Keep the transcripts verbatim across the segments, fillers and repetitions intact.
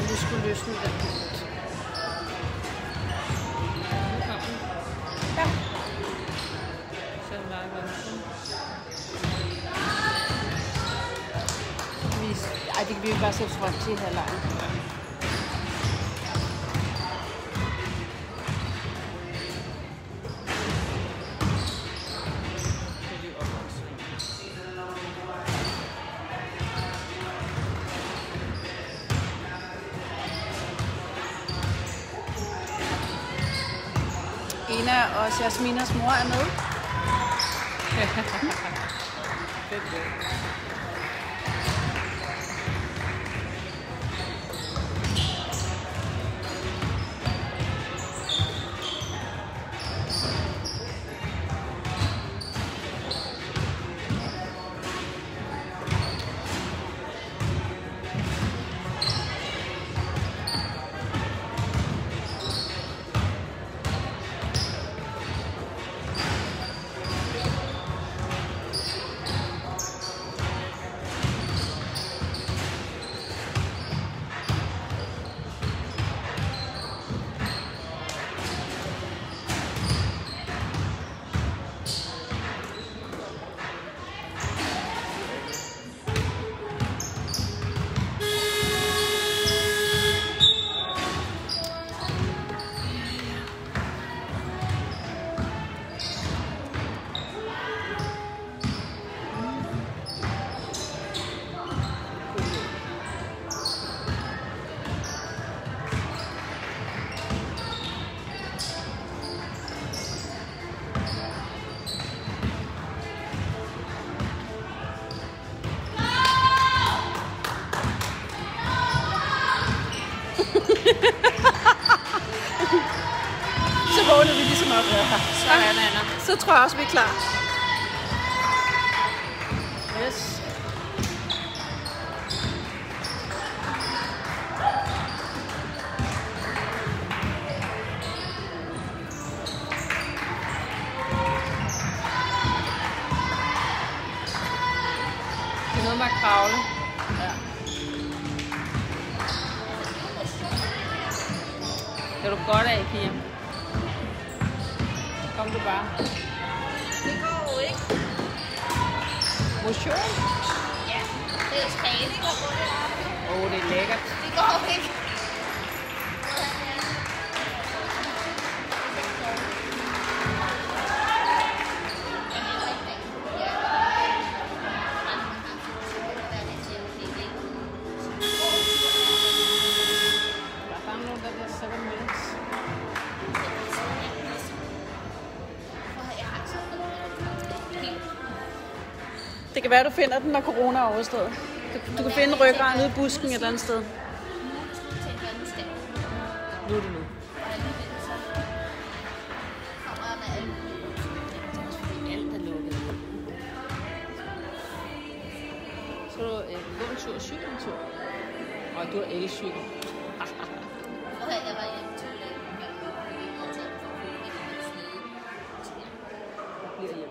lige skulle løsne den lidt. Ja. Så er det meget godt. Ej, det kan vi jo bare sætte frem til her lejen. Ena og Jasminas mor er med. Så vågner vi ligesom op. Ja, så er det, Anna. Så tror jeg også, vi er klar. Yes. Det er noget med at kravle. Ja. Det er du godt af, Pia. Kom du bare. Det går jo ikke. Motion? Ja, det er træning og gå det. Åh, oh, det er lækkert. Det går jo ikke. Det kan være, du finder den, når corona er overstået. Du kan finde ryggraden ude i busken et eller andet sted. Nu er det nu. Alt er lukket. Så du øh, gå en tur og cykle en tur. Og du har elcykel. Hvor jeg var hjemme til Bliver hjemme.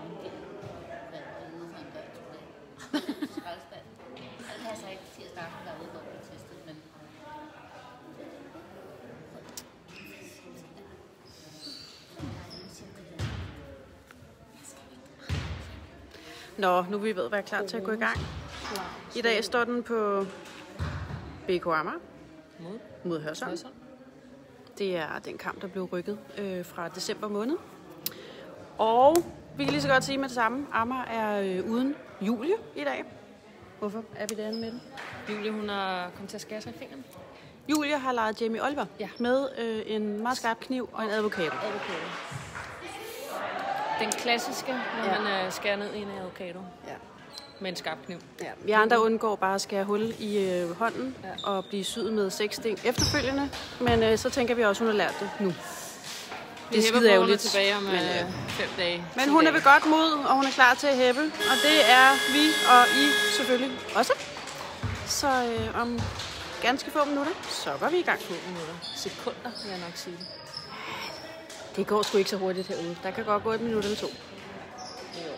Nå, nu er vi ved at være klar til at gå i gang. I dag står den på B K Amager Mod? mod Hørsholm. Det er den kamp, der blev rykket øh, fra december måned. Og vi kan lige så godt sige med det samme. Amager er øh, uden Julie i dag. Hvorfor er vi derinde med den? Julie, hun er kommet til at skære sig i fingeren. Julie har lejet Jamie Oliver Ja. med øh, en meget skarp kniv og en advokat. Avocado. Den klassiske, når Ja. ja. man øh, skærer ned i en avocado. Ja. Med en skarp kniv. Ja. Vi andre undgår bare at skære hul i øh, hånden Ja. og blive syet med seks sting efterfølgende. Men øh, så tænker vi også, at hun har lært det nu. Det er skide ærgerligt tilbage om men, men, øh, øh, fem dage. Men hun er ved godt mod, og hun er klar til at hæppe. Og det er vi og I selvfølgelig også. Så øh, om ganske få minutter, så går vi i gang. Få minutter. Sekunder, vil jeg nok sige. Det går sgu ikke så hurtigt herude. Der kan godt gå et minut eller to. Jo.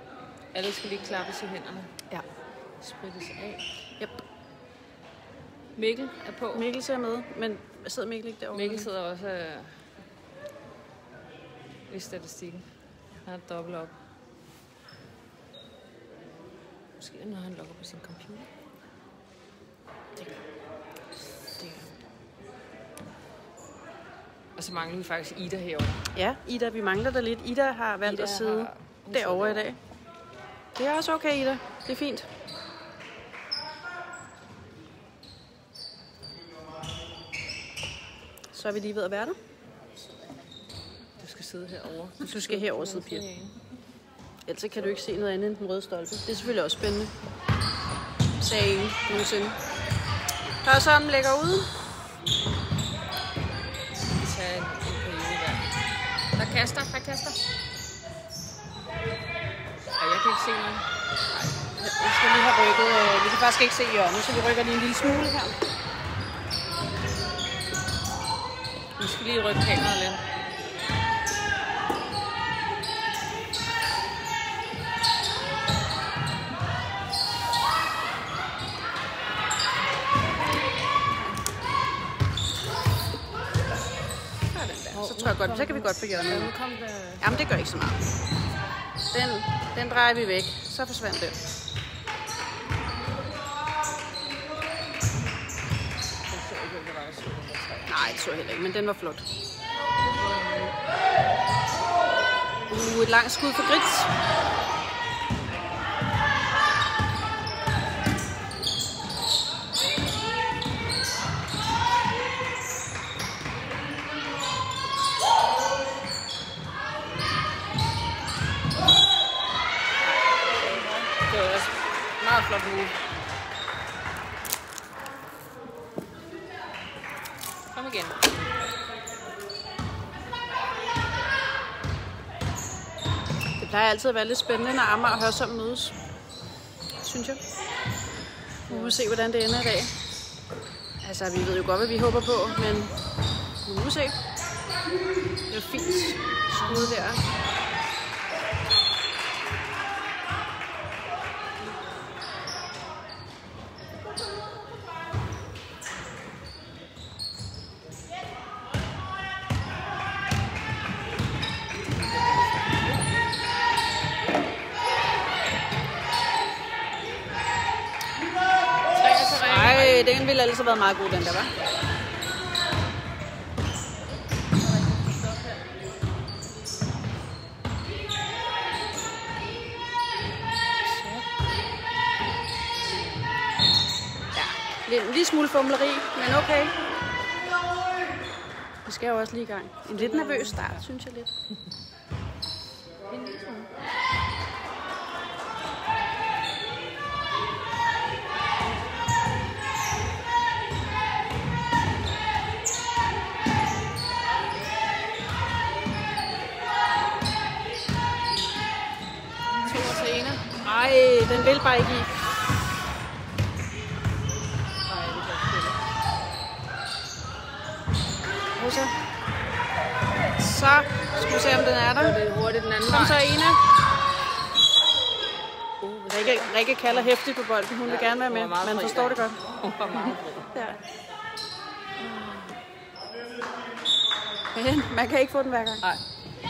Alle skal lige klappes i hænderne. Ja. Sprittes af. Yep. Mikkel er på. Mikkel ser med, men sidder Mikkel ikke derovre? Mikkel sidder også øh, i statistikken. Han har dobbelt op. Måske når han logger på sin computer. Det gør. Det gør. Og så mangler vi faktisk Ida herovre. Ja, Ida, vi mangler der lidt. Ida har valgt Ida at sidde har- hun derovre i sidder dag. Det er også okay, Ida. Det er fint. Så er vi lige ved at være der. Du skal sidde herovre. Du skal herover sidde, Pia. Ellers kan du ikke se noget andet end den røde stolpe. Det er selvfølgelig også spændende. Sagde ingen nogensinde. Hørsholm lægger ud. Vi tager en, en periode der. Der kaster, der kaster. Ej, jeg kan ikke se noget. Vi skal lige have rykket. øh, Vi kan faktisk ikke se hjørnet, så vi rykker lige en lille smule her. Vi skal lige rykke kameraet lidt. Så tror jeg godt, så kan vi godt få hjørnet. Nu kom der... Jamen, det gør ikke så meget. Den, den drejer vi væk. Så forsvandt den. Den så ikke, at det var der syv hundrede og tre. Nej, det så jeg heller ikke, men den var flot. Uh, et langt skud for Grits. Det var også meget flot move. Kom igen. Det plejer altid at være lidt spændende, når Amager og Hørsholm mødes. Synes jeg. Nu må vi se, hvordan det ender i dag. Altså, vi ved jo godt, hvad vi håber på, men nu må vi se. Det er fint skud der. Ej, den ville ellers have været meget god, den der, var. Ja, en lille smule fumleri, men okay. Vi skal jo også lige i gang. En lidt nervøs start, synes jeg lidt. En lille smule. Ej, den vil bare ikke i. Rosa. Så skal vi se, om den er der. Det er hurtigt den anden Kom så, vej. Ina. Rikke, Rikke kalder hæftigt på bolden. Hun vil gerne være med. Man forstår det godt. Hun var meget fri. Ja. Men man kan ikke få den hver gang. Nej.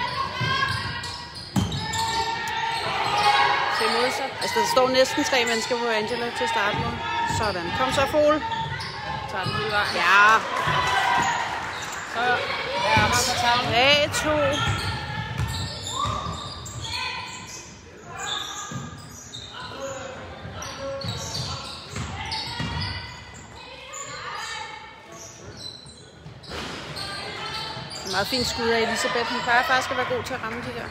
Se modsat. Altså, der står næsten tre mennesker på Angela til at starte med. Sådan. Kom så, Fol. Tager den hele vejen. Ja. Så er Amager på tavlen. A to. Meget fint skud af Elisabeth. Hun plejer faktisk at være god til at ramme de der.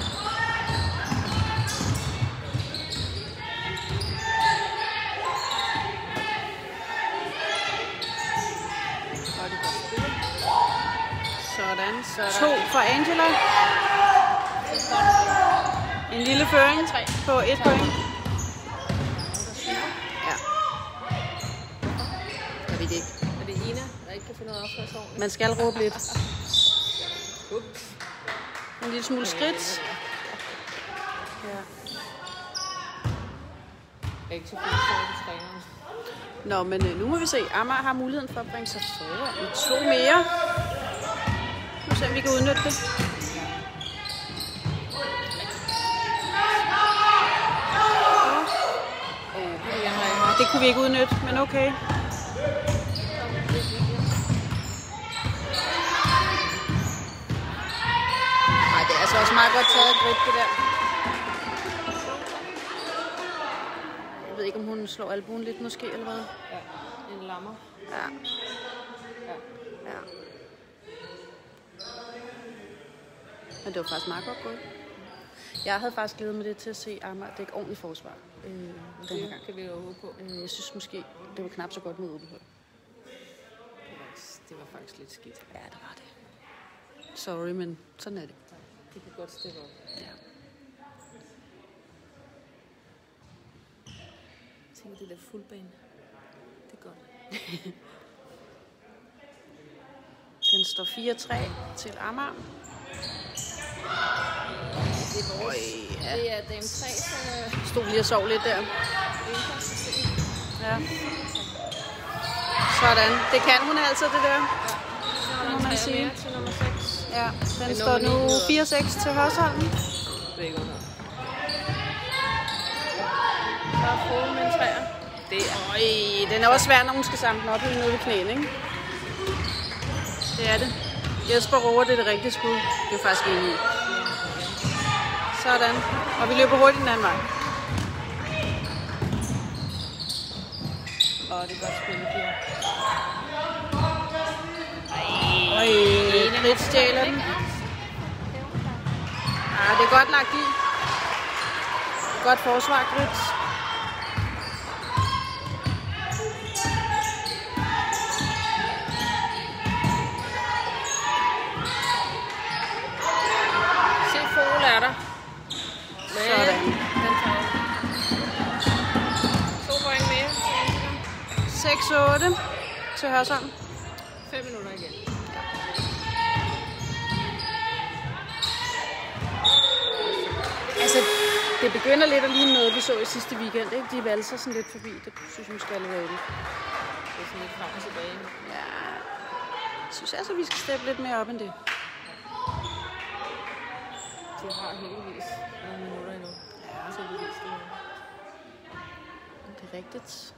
Sådan. Sådan. To for Angela. En lille føring på et point. Ja. Jeg ved det ikke. Er det Ina, der ikke kan finde noget opførsel ordentligt? Man skal råbe lidt. Ups. En lille smule skridt. Ja. Jeg er ikke så fint for træneren. Nå, men øh, nu må vi se. Amager har muligheden for at bringe sig foran med to mere. Nu ser vi, om vi kan udnytte det. Det kunne vi ikke udnytte, men okay. Nej, det er altså også meget godt taget at gribe det der. Jeg ved ikke, om hun slår albuen lidt måske, eller hvad? Ja, en lammer. Ja. Ja. Ja. Men det var faktisk meget godt gået. Jeg havde faktisk glædet mig det til at se Amager dække ordentligt forsvar. Øh, den her gang. Kan vi jo håbe på. Øh, jeg synes måske, det var knap så godt med Åbenhøj. Det var faktisk lidt skidt. Ja, det var det. Sorry, men sådan er det. Det kan godt steppe op. Ja. Tænk det der fuldbane. Det er godt. Den står fire tre til Amager. Det er vores. Øj, ja. Det er dame tre, så Stod lige og sov lidt der. indkastsystem. Ja. Sådan. Det kan hun altså, det der. Så må er man der sige. tre mere til nummer seks. Ja, den Det står nummer nu ni hedder- fire seks til Hørsholm. Det er ikke under. Så er Frode med en træer. Det er, øj, den er også svær, når hun skal samle den op helt nede ved knæene, ikke? Det er det. Jesper Roger, det er det rigtige skud. Det er faktisk enig i. Sådan. Og vi løber hurtigt den anden vej. Åh, det er godt spillet, Pia. Øj, Grit stjæler den. Ja, det er godt lagt i. Godt forsvar, Grit. Se, Fogel er der. Men Sådan. den tager to point mere. seks otte til Hørsholm. Fem minutter igen. Altså, det begynder lidt at ligne noget, vi så i sidste weekend, ikke? De valser sådan lidt forbi. Det synes jeg måske er lidt ærgerligt. Det er sådan lidt frem og tilbage. Ja, jeg synes altså, vi skal steppe lidt mere op end det. De har heldigvis nogle minutter endnu. Ja. Så vi viser det. Det er rigtigt.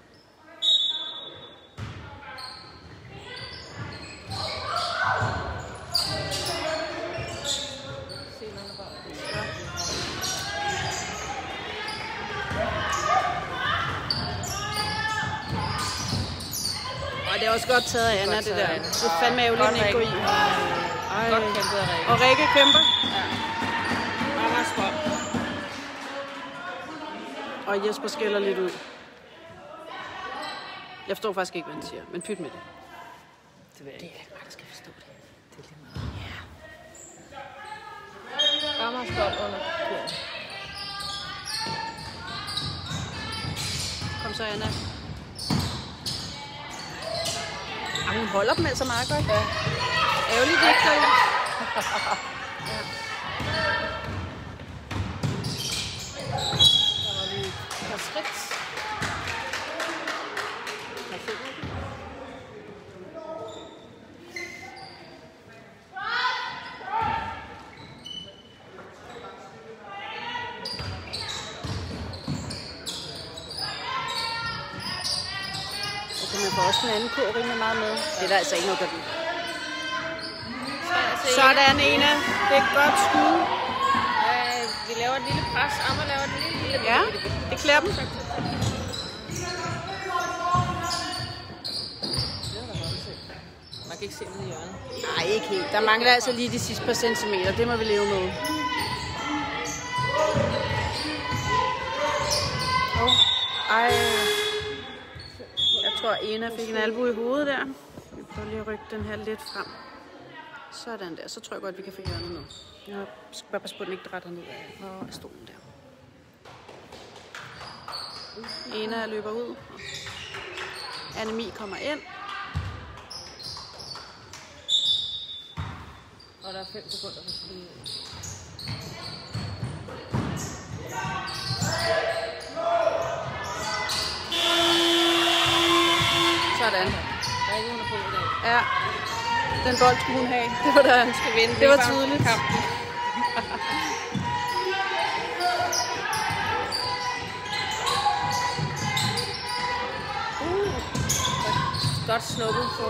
Se, når der bare Og det er også godt taget af Anna, det der. Anna. Det er fandme ærgerligt, at den ikke går i. Ej. Godt kæmpet af Rikke. Og Rikke kæmper. Amager skål. Og Jesper skælder lidt ud. Jeg forstår faktisk ikke, hvad han siger, men pyt med det. Det ved jeg Det ikke. er ikke mig, der skal forstå det. Det er lige meget. Ja. Amager skål under kuren. Kom så, Anna. Ej, hun holder dem altså meget godt. Ja. Ærgerligt, det ikke går ind. Der var lige et par skridt. Perfekt. Okay, man får også den anden kur rimelig meget med. Det er der altså ikke noget, der bliver. Sådan, Ena. Det er et godt skud. Ja, vi laver et lille pres. Amager laver et lille, lille, Ja, lille, lille. det klæder dem. Man kan ikke se ned i hjørnet. Nej, ikke helt. Der mangler altså lige de sidste par centimeter. Det må vi leve med. Oh. Ej. Jeg tror, Ena fik en albu i hovedet der. Vi prøver lige at rykke den her lidt frem. Sådan der. Så tror jeg godt, vi kan få hjørnet med. Jeg skal bare passe på, at den ikke drætter ned af stolen der. Ena løber ud. Annemie kommer ind. Og der er fem sekunder på spillet. Den bold skulle hun have. Det var der. Hun skal vinde. Det var bare tydeligt. Kampen. uh, godt snuppet på.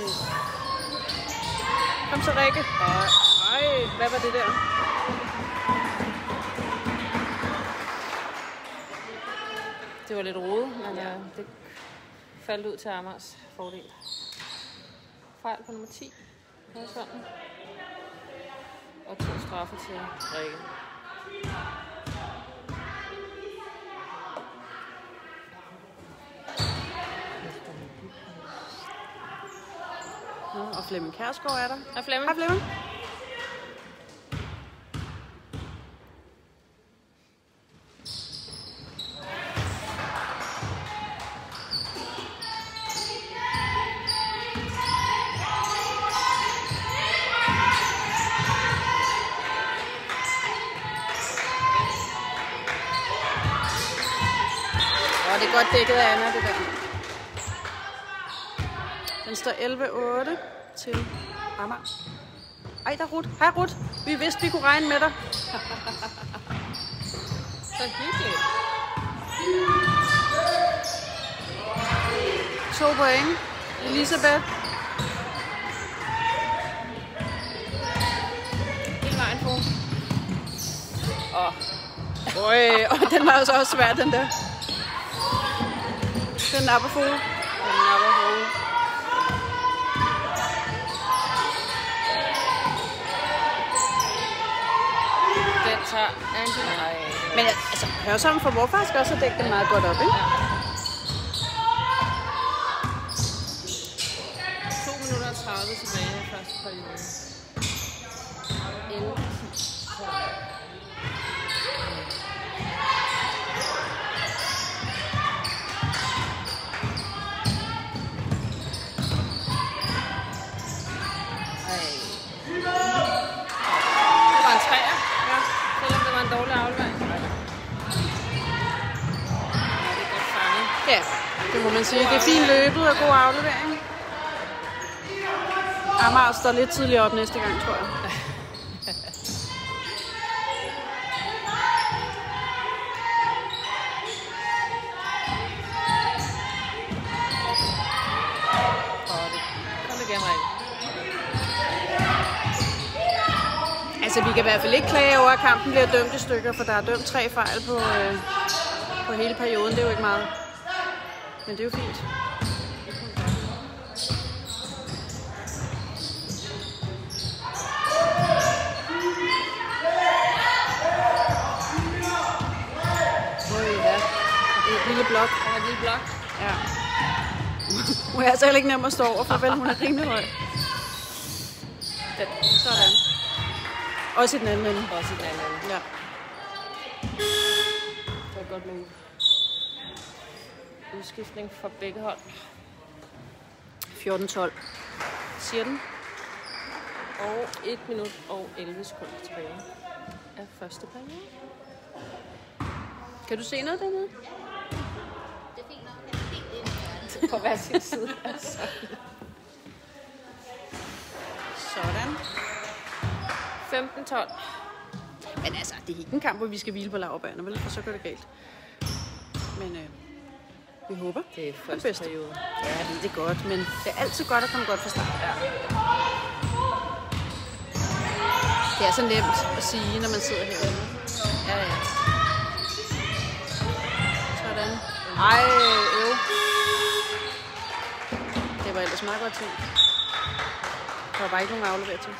Kom så, Rikke. Ej, hvad var det der? Det var lidt rodet, men ja. Det faldt ud til Amagers fordel. Fejl på nummer ti. Sådan. Og to straffe til Rikke. Og Flemming Kjærsgaard er der. Hej Flemming. Hej Flemming. Og det er godt dækket af Anna, det der. Den står elleve otte til Amager. Ej, der er Ruth. Hej Ruth. Vi vidste, vi kunne regne med dig. Så hyggeligt. To point. Elisabeth. Hele vejen på. Åh. Øj, og den var jo så også svær, den der. Den napper fod. Den napper hovedet. Den tager Angela. Ej. Men altså, hør sammen for mor faktisk også at dække den meget godt op, ikke? Ja. to minutter og tredive tilbage i første periode. elleve ti. Ja, det må man sige. Det er fint løbet og god aflevering. Amager står lidt tidligere op næste gang, tror jeg. Kom igen, Rikke. Altså, vi kan i hvert fald ikke klage over, at kampen bliver dømt i stykker, for der er dømt tre fejl på, øh, på hele perioden. Det er jo ikke meget. Men det er jo fint. Oj, ja. Et lille blok. Og et lille blok. Ja. Hun er altså heller ikke nem at stå over, for vel hun er rimelig høj. Den. Sådan. Også i den anden ende. Også i den anden ende. Ja. Det var godt move. Udskiftning for begge hold. fjorten tolv. Siger den. Og et minut og elleve sekunder tilbage af første periode. Kan du se noget dernede? Det er fint nok. Det er På hver sin side. Altså. Sådan. femten tolv. Men altså, det er ikke en kamp, hvor vi skal hvile på laurbærene, vel? For så går det galt. Men øh, vi håber. Det er Den første bedste. periode. Ja, jeg ved det godt, men det er altid godt at komme godt fra start. Ja. Det er så nemt at sige, når man sidder herude. Ja, ja. Sådan. Ej, øv. Det var ellers meget godt tænkt. Der var bare ikke nogen afleveret til.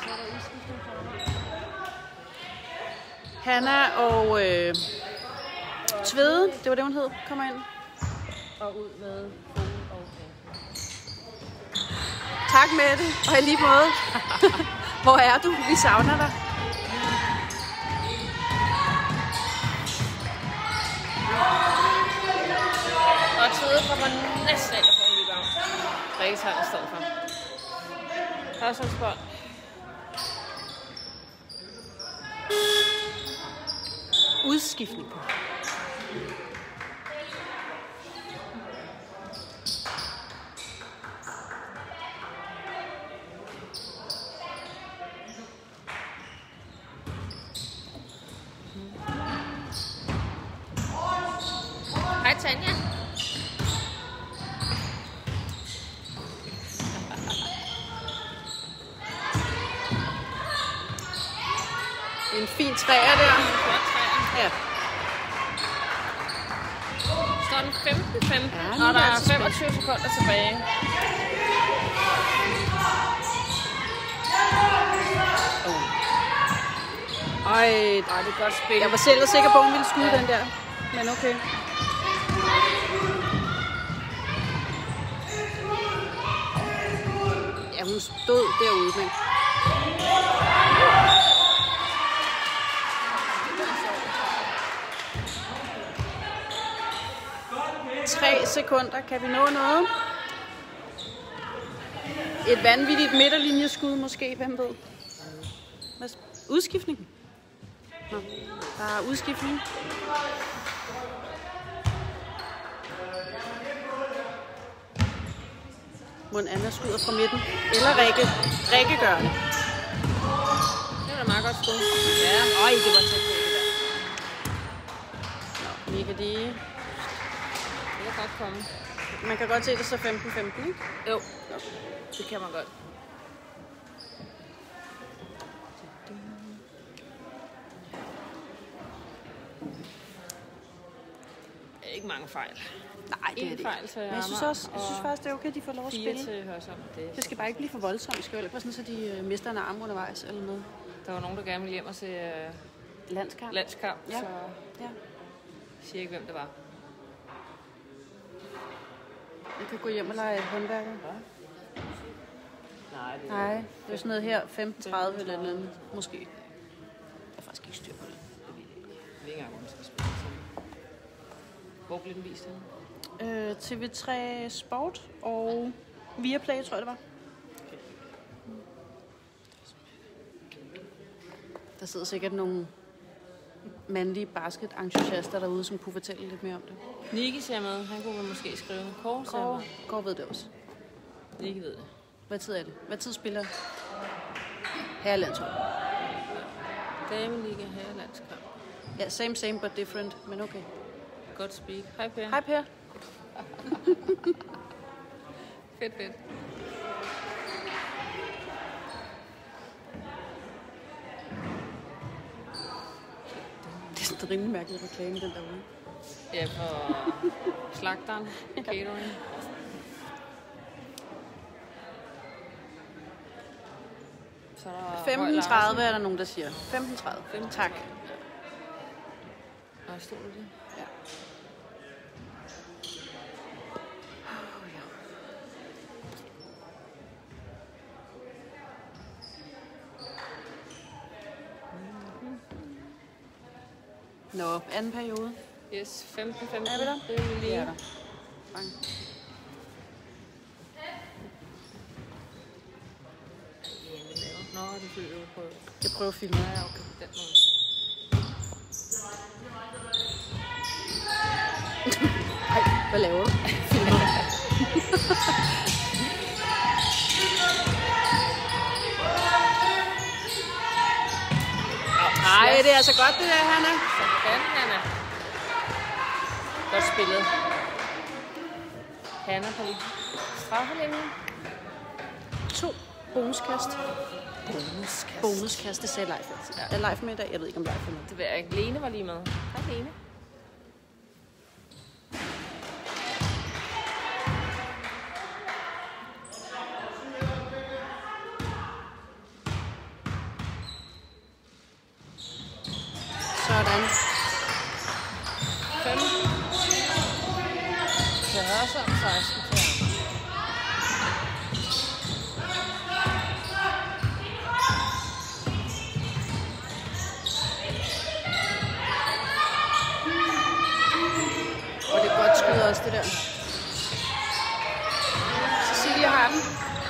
Hanna og øh, Tvede, det var det, hun hed, kommer ind. Og ud med Fole og Anke. Tak Mette, og i lige måde. Hvor er du? Vi savner dig. Og Tvede kommer næsten ind og får en rebound. Rikke tager den i stedet for. Hørsholmsbold. Udskiftning på. Hej Tanja. En fin træer der. Ja. Står den femten femten, Ja, nu og der er det er altså femogtyve sekunder tilbage. Ej, Ej, det er godt spil. jeg var selv sikker på, at hun ville skyde ja. den der. Men okay. Ja, hun stod derude, men... Tre sekunder. Kan vi nå noget? Et vanvittigt midterlinjeskud måske, hvem ved? Hvad? Udskiftning? Nå, der er udskiftning. Mon Anna skyder fra midten. Eller Rikke. Rikke gør det. Det var da meget godt skud. Ja, øj, det var tæt på det der. Nå, Mika de. Det kan godt komme. Man kan godt se det så femten femten, ikke? Jo, det kan man godt. Ikke mange fejl. Nej, det er det En fejl ikke. til Men jeg synes Amager, også, jeg synes og faktisk, det er okay, at de får lov at Fire spille. til Hørsholm. Det, Det skal bare ikke blive for voldsomt. Det skal jo ikke være sådan, så de øh, mister en arm undervejs eller noget. Der var nogen, der gerne ville hjem og se uh, Landskamp. landskamp, Ja. så Ja. jeg siger ikke, hvem det var. Jeg kan gå hjem og lege håndværker. Nej, det Nej, det er sådan noget her, femten tredive eller noget andet, måske. Jeg har faktisk ikke styr på det. Jeg ved ikke engang, hvor man skal spille. Hvor blev den vist henne? Øh, T V tre Sport og Viaplay, tror jeg det var. Der sidder sikkert nogle mandlige basket-entusiaster derude, som kunne fortælle lidt mere om det. Niki ser med. Han kunne måske skrive. Kåre ser Gård, med. Gård ved det også. Niki ved det. Hvad tid er det? Hvad tid spiller herrelandshold? Dameliga herrelandskamp. Ja, same, same, but different, men okay. Godt speak. Hej Per. Hej Per. Fedt, fedt. Det er sådan en rimelig mærkelig reklame, den derude. Ja, for slagteren. Catering. Så er der femten tredive er der nogen, der siger. femten tredive. Tak. Og stod det? Ja. Nå, anden periode. Yes, femten femten. Er vi der? Det er vi lige. Det er der. Bang. Nå, det føler jeg på. Jeg prøver at filme. Ja, okay. Den måde. Ej, hvad laver du? Filmer. Ej, det er altså godt, det der, Hanna. Sådan, Hanna. Godt spillet. Hanna på straffelinjen. To bonuskast. Bonuskast. Bonuskast, det sagde Leif. Ja. Er Leif med i dag? Jeg ved ikke, om Leif er med. Det ved jeg ikke. Lene var lige med. Hej, Lene. Sådan. fem. Til Hørsholm, seksten til Amager. Og det er godt skud også, det der. Cecilia har den.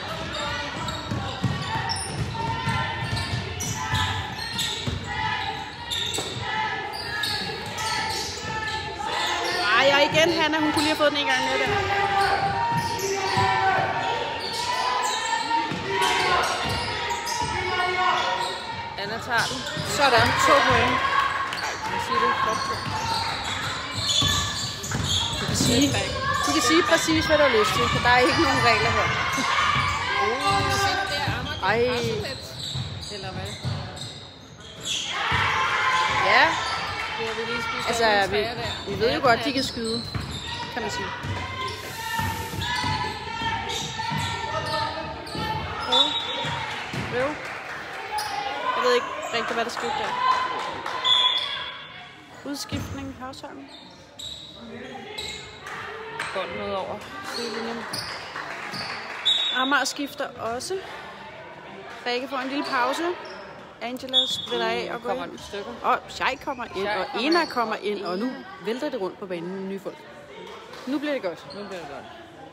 Ej, og igen, Hanna, hun kunne lige have fået den en gang mere der. Anna tager den. Sådan, to point. Hvad siger du? Flot. sige, du kan sige præcis, hvad du har lyst til, for der er ikke nogen regler her. Uh, se nu der, Amager, det Ej. er presset. Eller hvad? Ja, Det har vi lige spist altså, over en vi, træer der. vi ved jo godt, de kan skyde, kan man sige. Øv. Øv. Jeg ved ikke rigtig, hvad der skete der. Udskiftning, Hørsholm. Godt noget over sidelinjen. Amager skifter også. Rikke får en lille pause. Angela spritter af og går Kommer ind. et stykke. Og Shai kommer ind, Shai og kommer Ena ind. kommer ind, og nu vælter det rundt på banen med nye folk. Nu bliver det godt. Nu bliver det godt.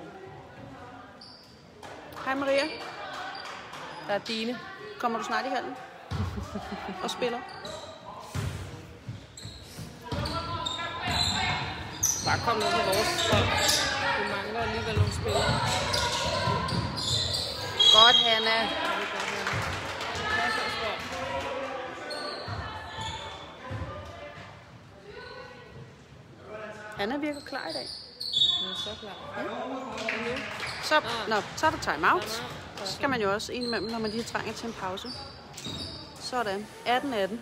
Hej Maria. Der er Dine. Kommer du snart i hallen? Og spiller? Bare kom ned på vores hold. Vi mangler alligevel nogle spillere. Godt, Hanna. Ja, det er godt, Hanna. Pas os godt. Hanna virker klar i dag. Nu er så klar. Ja. Og nu? Så, nå, så er der time-out. Time-out. Så skal man jo også indimellem, når man lige trænger til en pause. Sådan. atten atten.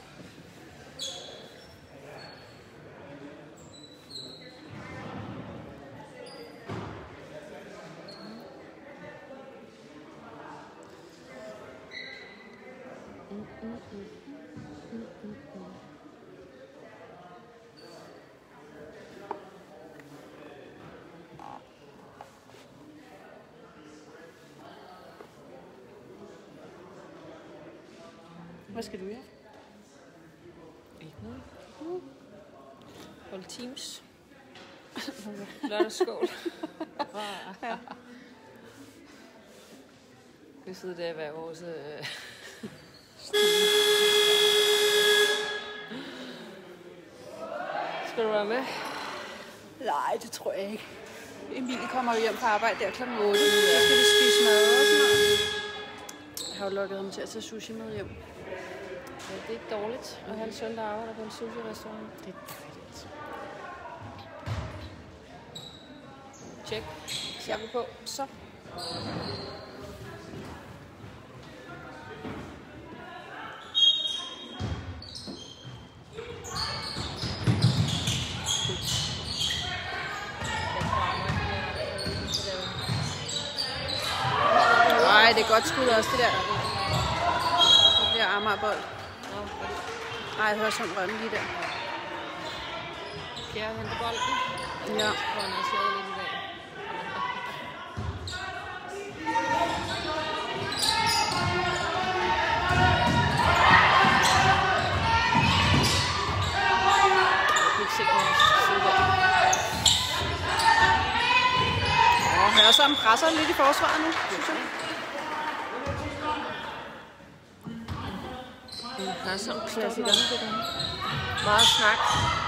Hvad skal du gøre? Ikke noget. Uh. Hold Teams. Lørdagsskål. Ja. Vi sidder der hver vores... Øh... Skal du være med? Nej, det tror jeg ikke. Emil kommer jo hjem fra arbejde der klokken otte. Så skal vi spise mad og sådan noget. Jeg har jo lukket ham til at tage sushi med hjem. Ja, det er ikke dårligt at have en søn, der arbejder på en sushi-restaurant. Det er fedt. Tjek. Så er vi på. Så. Nej, det er godt skud også, det der. Det bliver Amagerbold. Nej, Hørsholm rømme lige der. Kjær hente bolden. Ja. Hvor han har slået lidt i dag. Jeg kan ikke se, hvor han sidder der. Og Hørsholm presser lidt i forsvaret nu, synes jeg. En Hørsholm klassiker. Meget snak.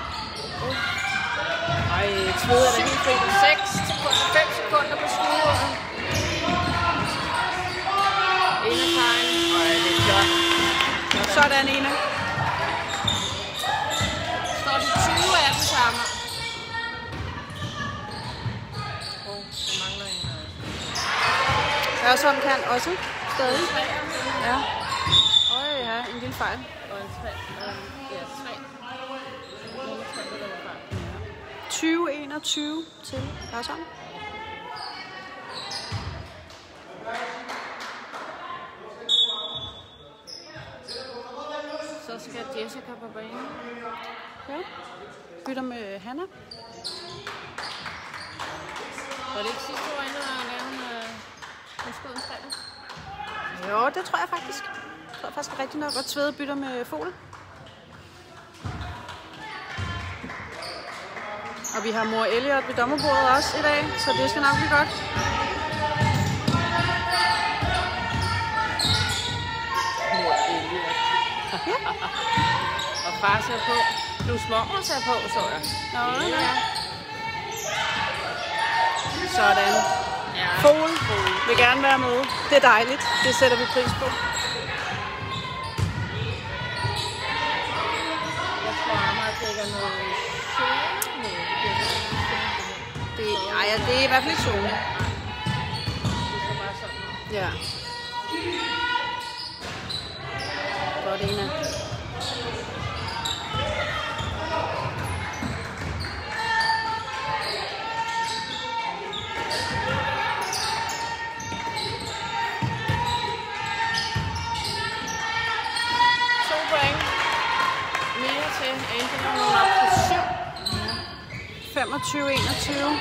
Ej, tved er da helt fri. seks sekunder, fem sekunder på skulderen. Ene Karin. Ej, det er flot. Sådan, Ena. Står de tyve af dem sammen. Åh, oh, der mangler en. Hørsholm kan også stadig. Ja. Øj, ja, en lille fejl. Og en tre. Og en, ja, tre. Nummer tre, det var fejl. tyve enogtyve til Hørsholm. Så skal Jessica på banen. Ja. Bytter med Hanna. Var det ikke sidste år inde og lave en, øh, en skål en træer? Jo, det tror jeg faktisk. Jeg tror faktisk rigtig nok. Og Tvede bytter med Fogel. Og vi har mor Elliot ved dommerbordet også i dag, så det skal nok blive godt. Mor Elliot. Og far ser på. Plus mormor ser på, så jeg. Nå, ja. ja. Sådan. Ja. Fogel vil gerne være med. Det er dejligt. Det sætter vi pris på. Jeg tror, Amager dækker noget sjældent. Ja, det er i hvert fald ikke zone. Det er bare sådan. Ja. Godt, Ena. To point. Mere til Angel, og hun er op på syv. femogtyve enogtyve.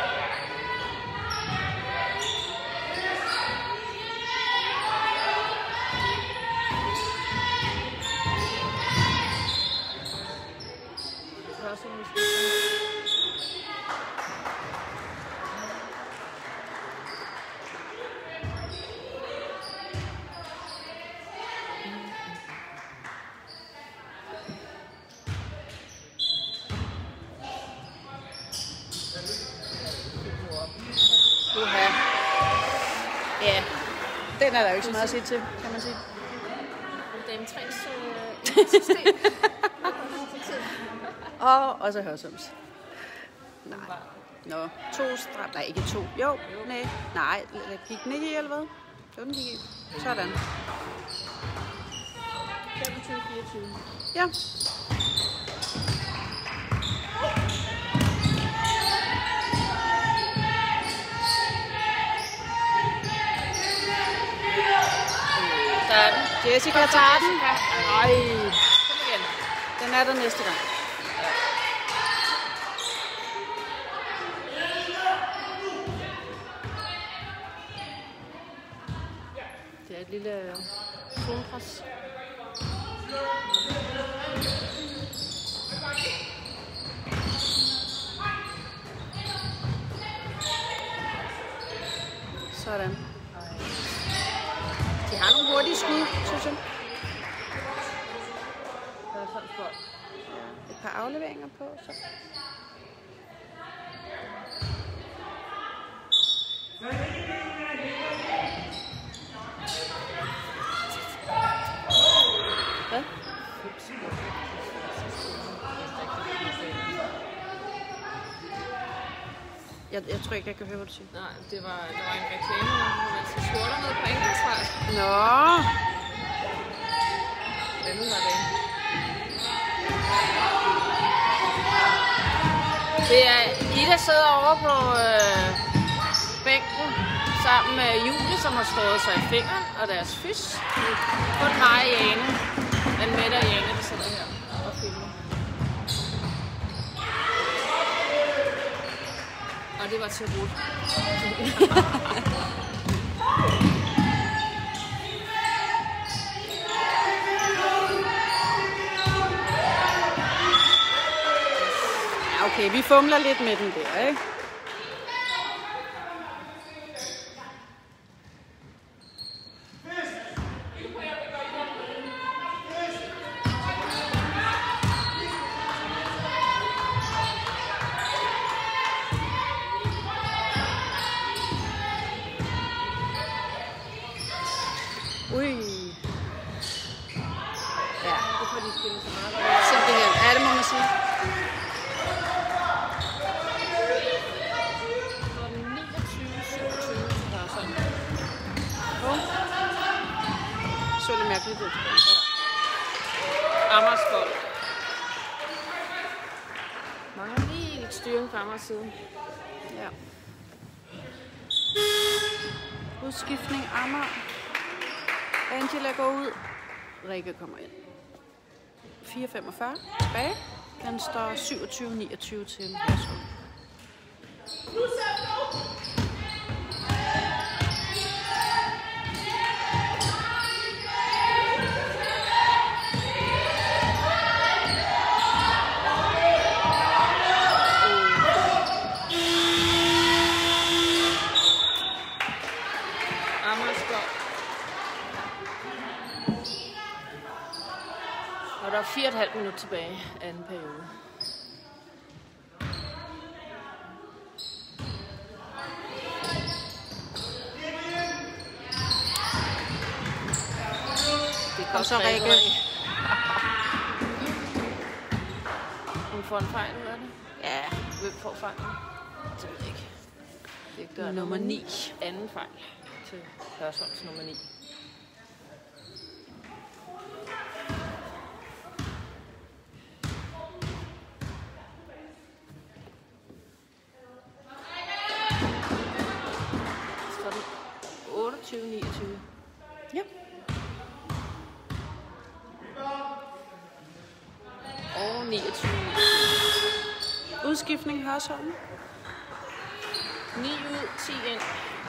Uha. Ja, den er der jo ikke så meget at sige til, kan man sige. Dame tres øh, system. Og også Hørsums. Nej. Nå, to strap. Nej, ikke to. Jo, nej. Nej, gik den ikke i, eller hvad? Jo, den gik i. Sådan. femogtyve fireogtyve. Ja. Der er den. Jessica tager den. Ej. Kom igen. Den er der næste gang. Det er et lille zonepres. Sådan. De har nogle hurtige skud, synes jeg. Der er sådan for. Et par afleveringer på, så. Hvad? Jeg, jeg tror ikke, jeg kan høre, hvad du siger. Nej, det var, der var en reklame, hvor man skal skjorter ned på enkeltstræk. Nå. Hvem var det? Det er Ida sidder over på øh, bænken sammen med Julie, som har skåret sig i fingeren, og deres fys. Kun mig og Jane. Den Mette og Jane, der sidder her og filmer. Og det var til Ruth. Ja, okay, vi fumler lidt med den der, ikke? Ui. Ja, Det får de spille så meget. simpelthen. Ja, det må man sige. Så er den niogtyve syvogtyve til Hørsholm. Oh. Så lidt mærkeligt ud. Amers bold. Mangler lige lidt styring fra Amers side. Ja. Udskiftning Amager. Angela går ud. Rikke kommer ind. fire femogfyrre tilbage. Den står syvogtyve niogtyve til Hørsholm. Amers bold. Og der er fire og et halvt minut tilbage af anden periode. Det Kom så, Rikke. Hun får en fejl ud af det. Ja, Hvem får fejl? det ved jeg ikke. Det gør nummer ni. Anden fejl til Hørsholms nummer ni. Så er den otteogtyve niogtyve. Ja. Og niogtyve niogtyve. Udskiftning Hørsholm. ni ud, ti ind.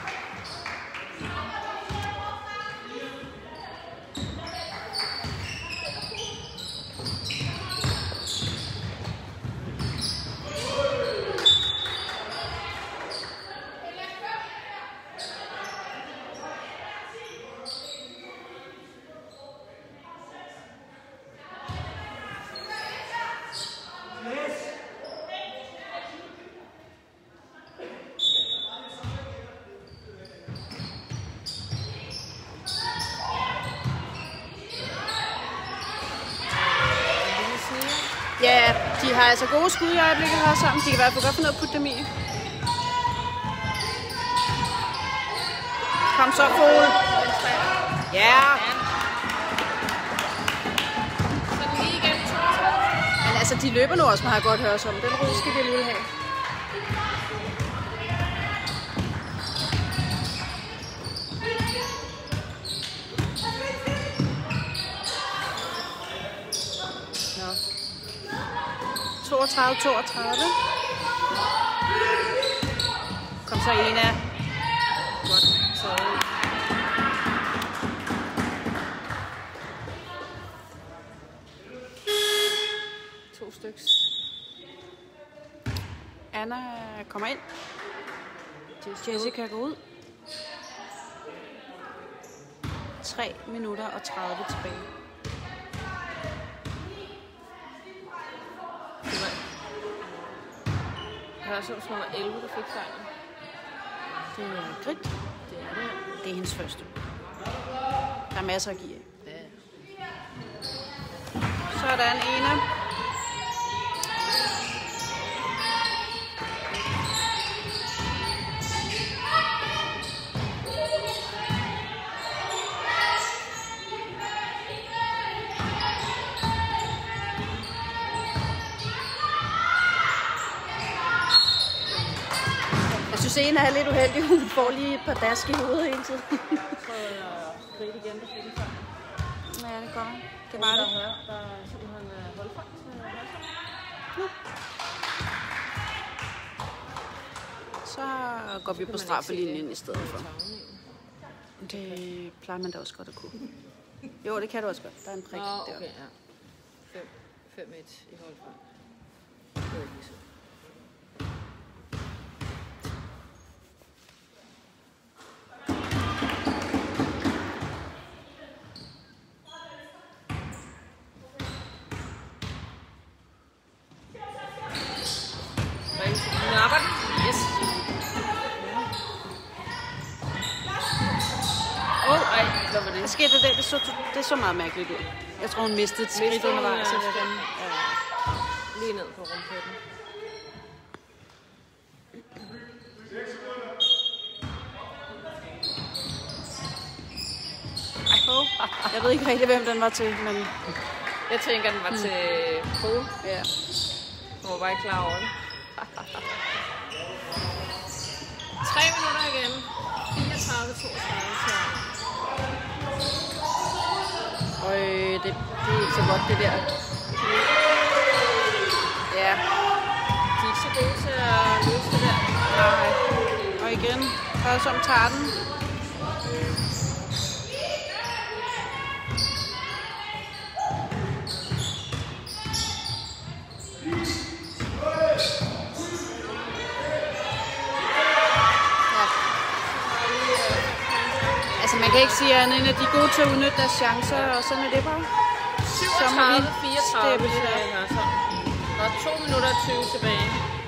Ja, de har altså gode skud i øjeblikket her sammen. De kan i hvert fald godt få noget at putte dem i. Kom så, Fod. Ja. Så den lige igen. Men altså, de løber nu også meget godt Hørsholm. Den ro skal de alligevel have. toogtredive toogtredive. Kom så, Ena. Godt. Så to styks. Anna kommer ind. Jessica går ud. tre minutter og tredive tilbage. Hørsholms nummer elleve, der fik fejlen. Det er Grit. Det er det. Det er hendes første. Der er masser at give af. Ja. Så er der en ene. Jeg synes, en er lidt uheldig. Hun får lige et par dask i hovedet hele tiden. Så er Grit igen, der fik en fejl. Ja, det går. Det var det. Der, der er simpelthen holdfejl til Hørsholm. Så går vi på straffelinjen i stedet for. Det plejer man da også godt at kunne. Jo, det kan du også godt. Der er en prik Nå, der. okay, ja. fem et i holdfejl. Det er ikke så. Yes. Åh, oh, ej, hvad var det? Hvad skete der? Det så, det så meget mærkeligt ud. Jeg tror, hun mistede et skridt undervejs. Så det den, ja, lige ned på rumpetten. Jeg ved ikke rigtig, hvem den var til, men... Jeg tænker, den var hmm. til Fod. Ja. Hun var bare ikke klar over det. Tre minutter igen. fireogtredive toogtredive til Og øh, det, det er ikke så godt, det der. Ja. De er ikke så gode til at løse det der. Nej. Og igen, Hørsholm tager den. Man kan ikke sige andet end, at de er gode til at udnytte deres chancer, og sådan er det bare. syvogtredive fireogtredive til Hørsholm. Der er to minutter og tyve tilbage.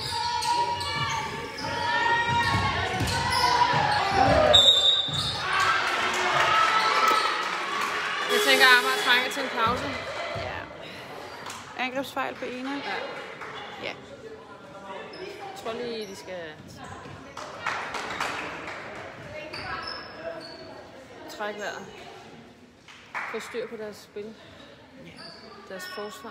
Jeg tænker, at Amager trænger til en pause. Ja. Angrebsfejl på ene. Ja. Ja. Jeg tror lige, de skal trække vejret. Få styr på deres spil. Deres forsvar.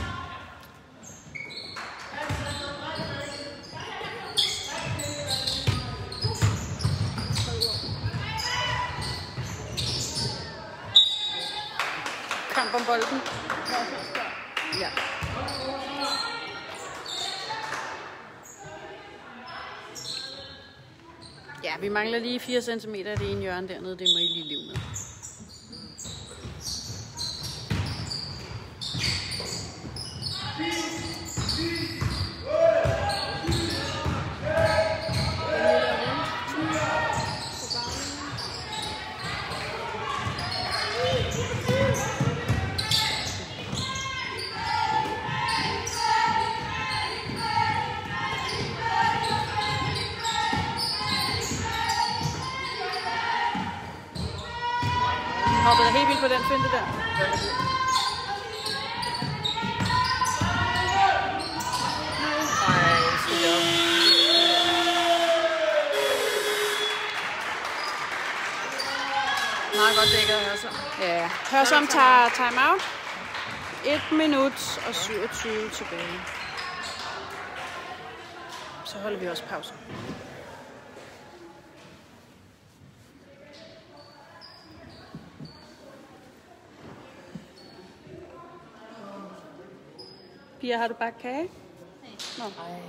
Kamp om bolden. Ja. Ja, vi mangler lige fire centimeter af det ene hjørne dernede. Det må I lige leve med. Hoppede helt vildt på den finte der. Ej, skal jeg op. Meget godt dækket her så. Ja, Hørsholm tager timeout. et minut og syvogtyve tilbage. Så holder vi også pause. Pia, har du bagt kage? Nå. Ej.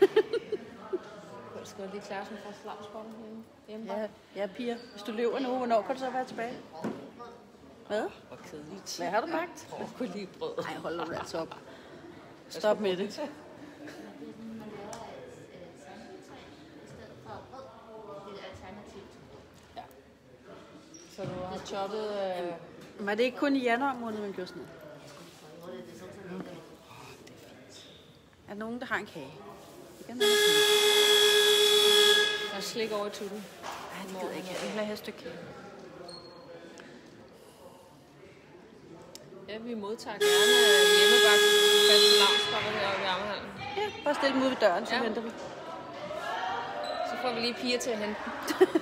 Jeg skal lige klare sådan for slagsbollen hjemme. Ja, ja, Pia. Hvis du løber nu, hvornår kan du så være tilbage? Hvad? Hvor kedeligt. Hvad har du bagt? Jeg kunne lige brød. Nej, hold nu altså op. Stop med det. Ja. Så du har choppet... Øh... Var det ikke kun i januar måned, man gjorde sådan noget? Er der nogen, der har en kage? Det kan være Der er slik over i tutten. Nej, det gider jeg ikke. Jeg vil have et stykke kage. Ja, vi modtager gerne hjemmebagt faste lavnskrabber heroppe i Ammerhallen. Ja, bare stille dem ude ved døren, så Ja. venter vi. Så får vi lige piger til at hente dem.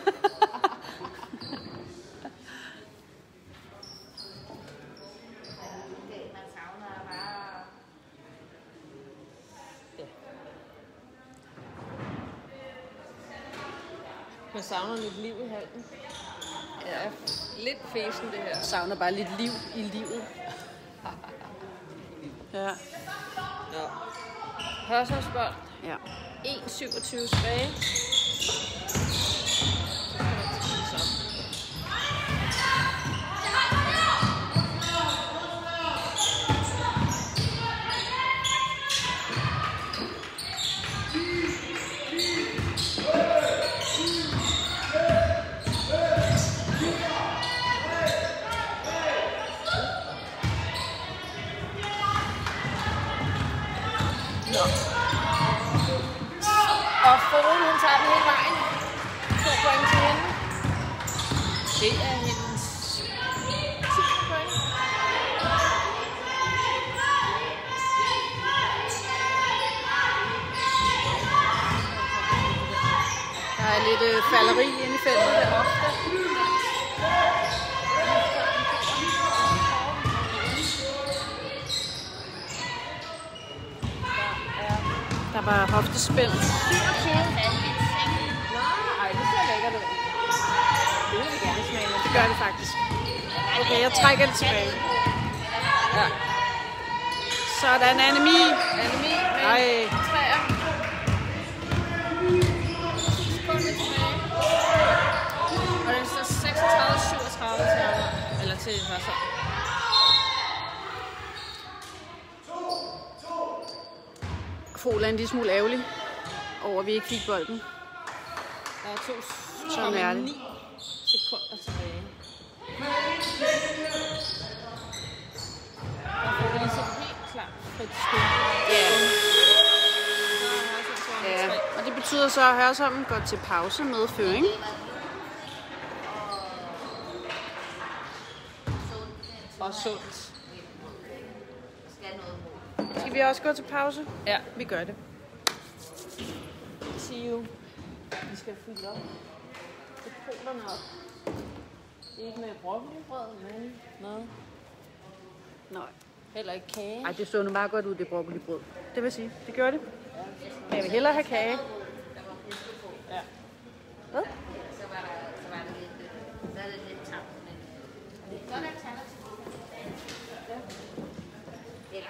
Man savner lidt liv i hallen. Ja, lidt fesen det her. Jeg savner bare lidt liv i livet. Ja. Ja. Hørsholmsbold. Ja. en syvogtyve tilbage. Og Frode, hun tager den hele vejen. To point til hende. Det er hendes tiende point. Der er lidt øh, falleri inde i feltet der ofte. Der var hoftespænd. Nej, det ser lækkert ud. Det vil vi gerne smage. Det gør det faktisk. Okay, jeg trækker det tilbage. Ja. Sådan, Annemie. Annemie med Ej. træer. Sekunder tilbage. Og den står seksogtredive syvogtredive til Amager. Eller til Hørsholm. Fola er en lille smule ærgerlig over, at vi ikke fik bolden. Der er to Sådan er det. sekunder tilbage. Der får vi lige så helt klart frit skud. Ja. Ja. Ja, og det betyder så, at Hørsholm går til pause med føring. Og sundt. Skal vi også gå til pause? Ja. Vi gør det. See you. Vi skal fylde op. Depoterne op. Ikke med broccolibrød, men noget. Nej. Heller ikke kage. Ej, det så nu meget godt ud, det broccolibrød. Det vil jeg sige. Det gjorde det. Men jeg vil hellere have kage. Ja. Hvad? Så var der, så var det lidt, øh, så er det lidt tamt, men det er et godt alternativ. Eller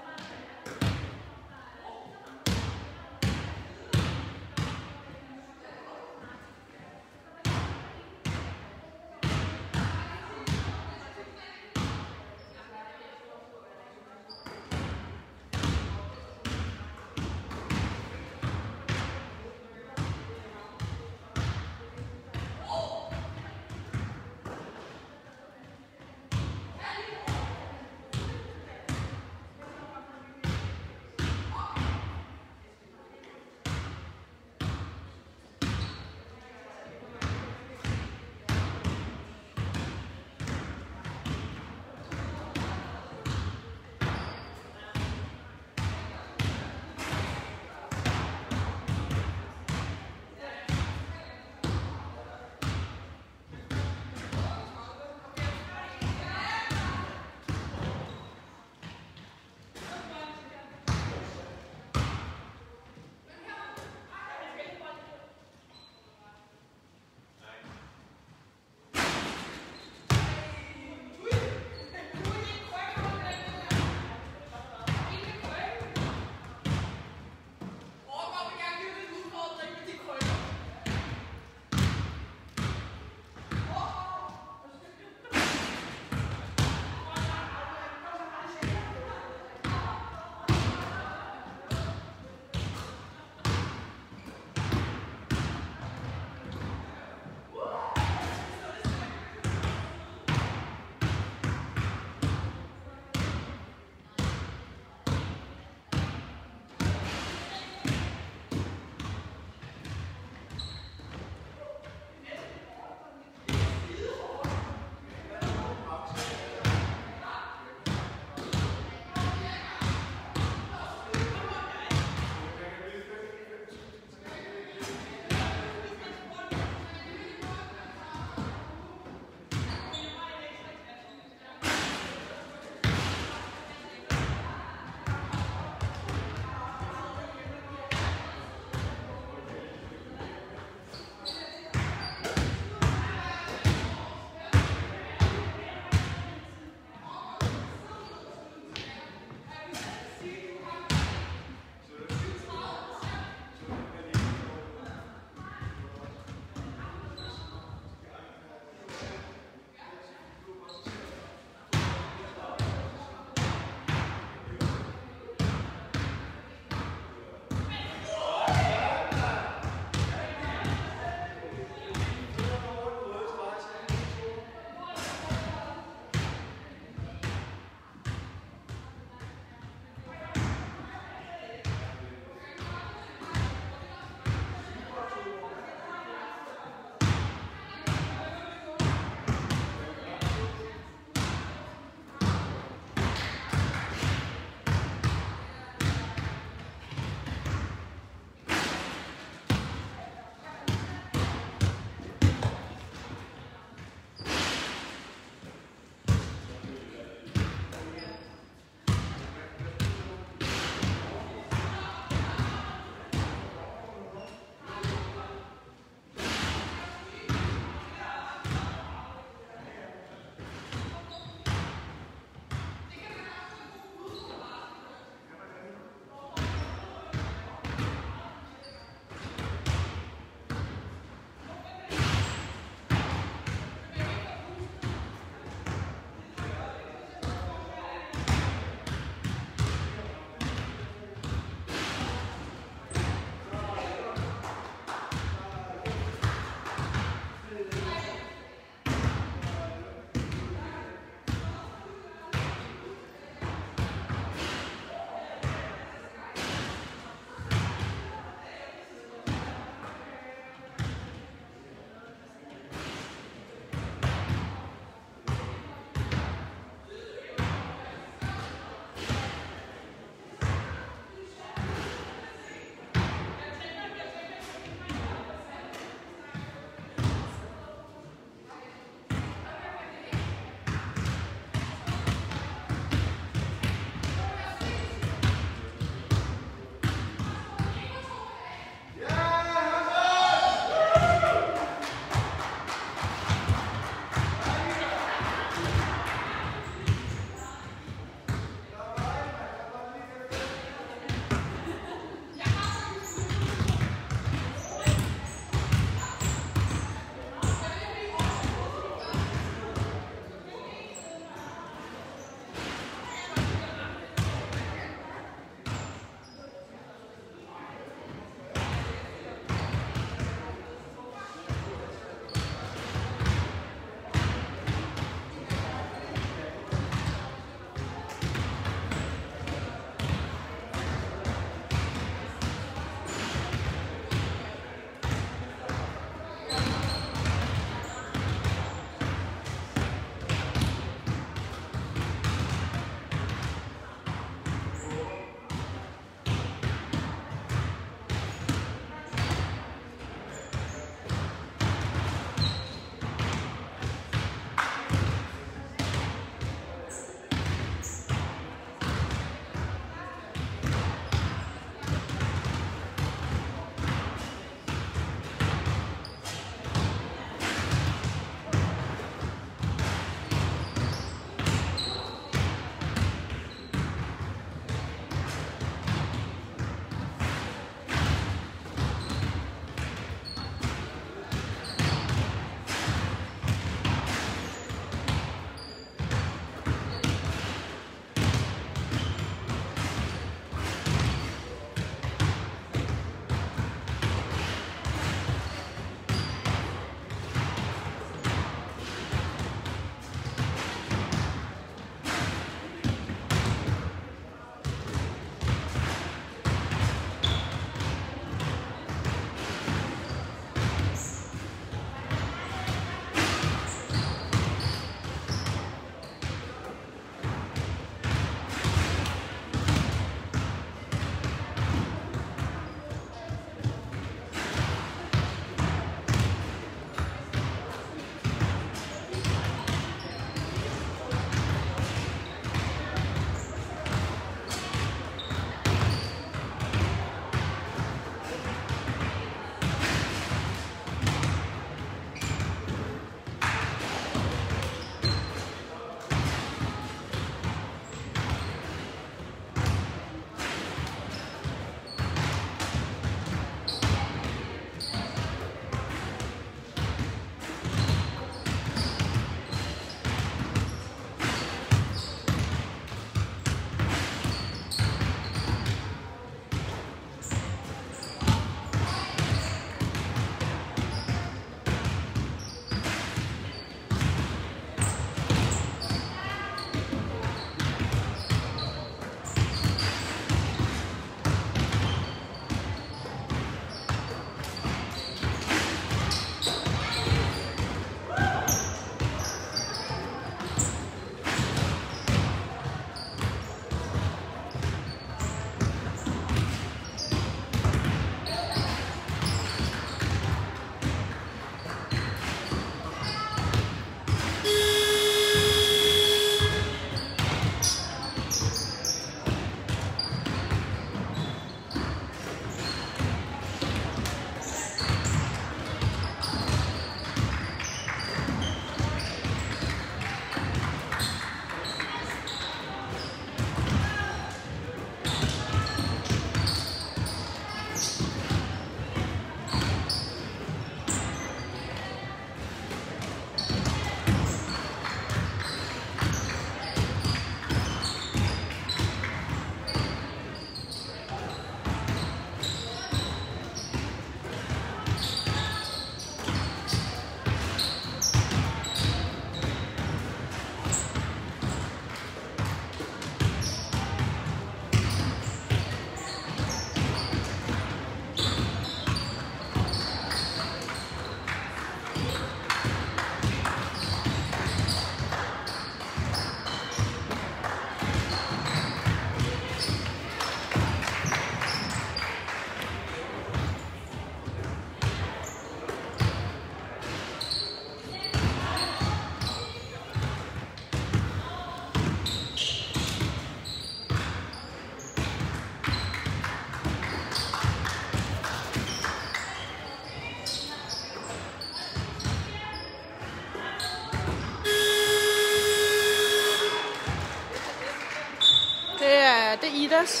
Adidas.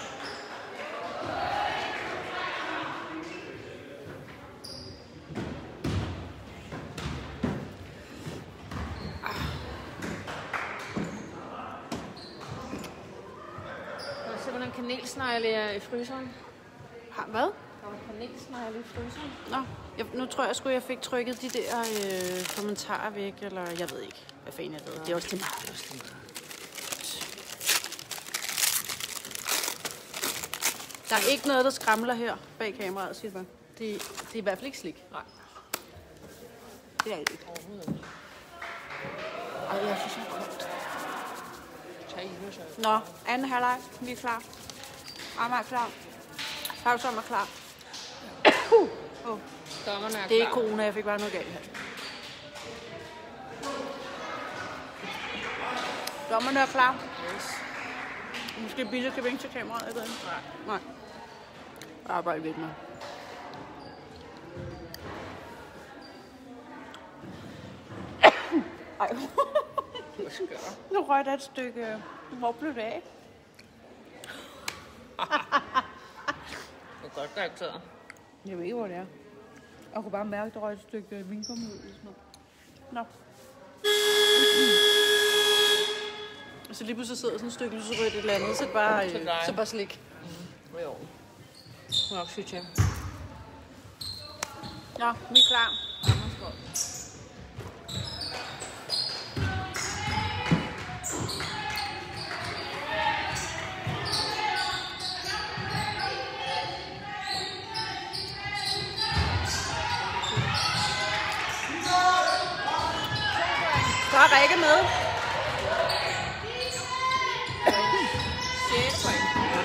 Der er simpelthen kanelsnegle i fryseren. Har hvad? Der var kanelsnegle i fryseren. Nå, jeg, nu tror jeg sgu, jeg fik trykket de der øh, kommentarer væk, eller jeg ved ikke, hvad fanden jeg ved. Det er også det meget. Det er også det meget. Der er ikke noget, der skramler her bag kameraet, siger jeg bare. Det, det er i hvert fald ikke slik. Nej. Det er det ikke. Overhovedet ikke. Ej, jeg synes, det er koldt. Tag i nu, så. Nå, anden halvleg. Vi er klar. Amager er klar. Havsholm er klar. Oh. Dommerne er Det er ikke klar. corona, jeg fik bare noget galt her. Dommerne er klar. Yes. Måske Bille kan vinke til kameraet, jeg ved ikke. Nej. Nej. Jeg arbejder lidt med. Ej. Hvad skal jeg gøre? Nu røg der et stykke. Hvor blev det af? Det er godt garanteret. Jeg ved ikke, hvor det er. Jeg kunne bare mærke, at der røg et stykke vinkum ud. Eller sådan noget. Nå. Og så lige pludselig sidder sådan et stykke lyserødt et eller andet, så er det bare, øh, Til dig. så bare slik. Mm. Jo. Nok sige til. Nå, vi er klar. Så er Rikke med. sjette point.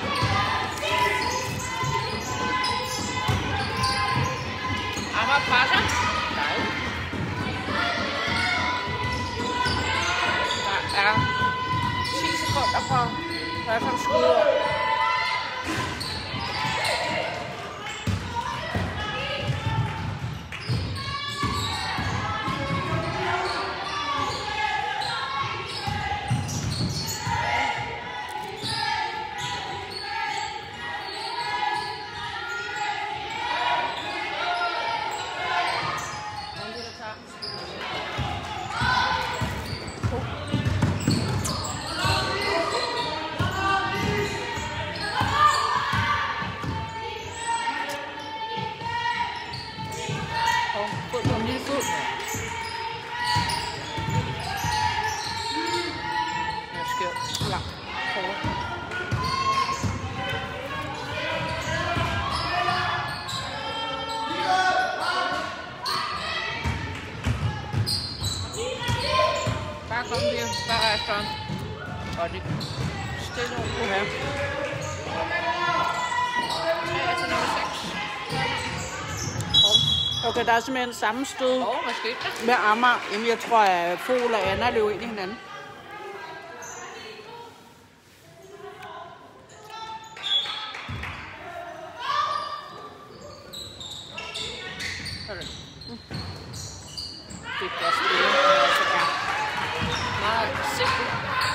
Amager presser. Nej. Der er ti sekunder fra Højfams skud. Og det stille over her. Okay, der er simpelthen sammenstød Åh, hvad skete der? med Amager. Jamen, jeg tror, at Fol og Anna løb ind i hinanden. Okay. Mm. Det er godt spillet. Altså, ja. Meget simpelt.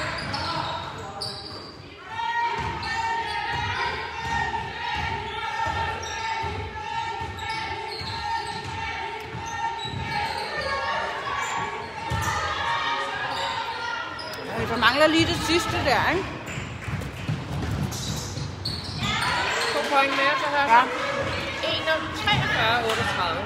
Der mangler lige det sidste der, ikke? To point mere til her. Ja. treogfyrre otteogtredive.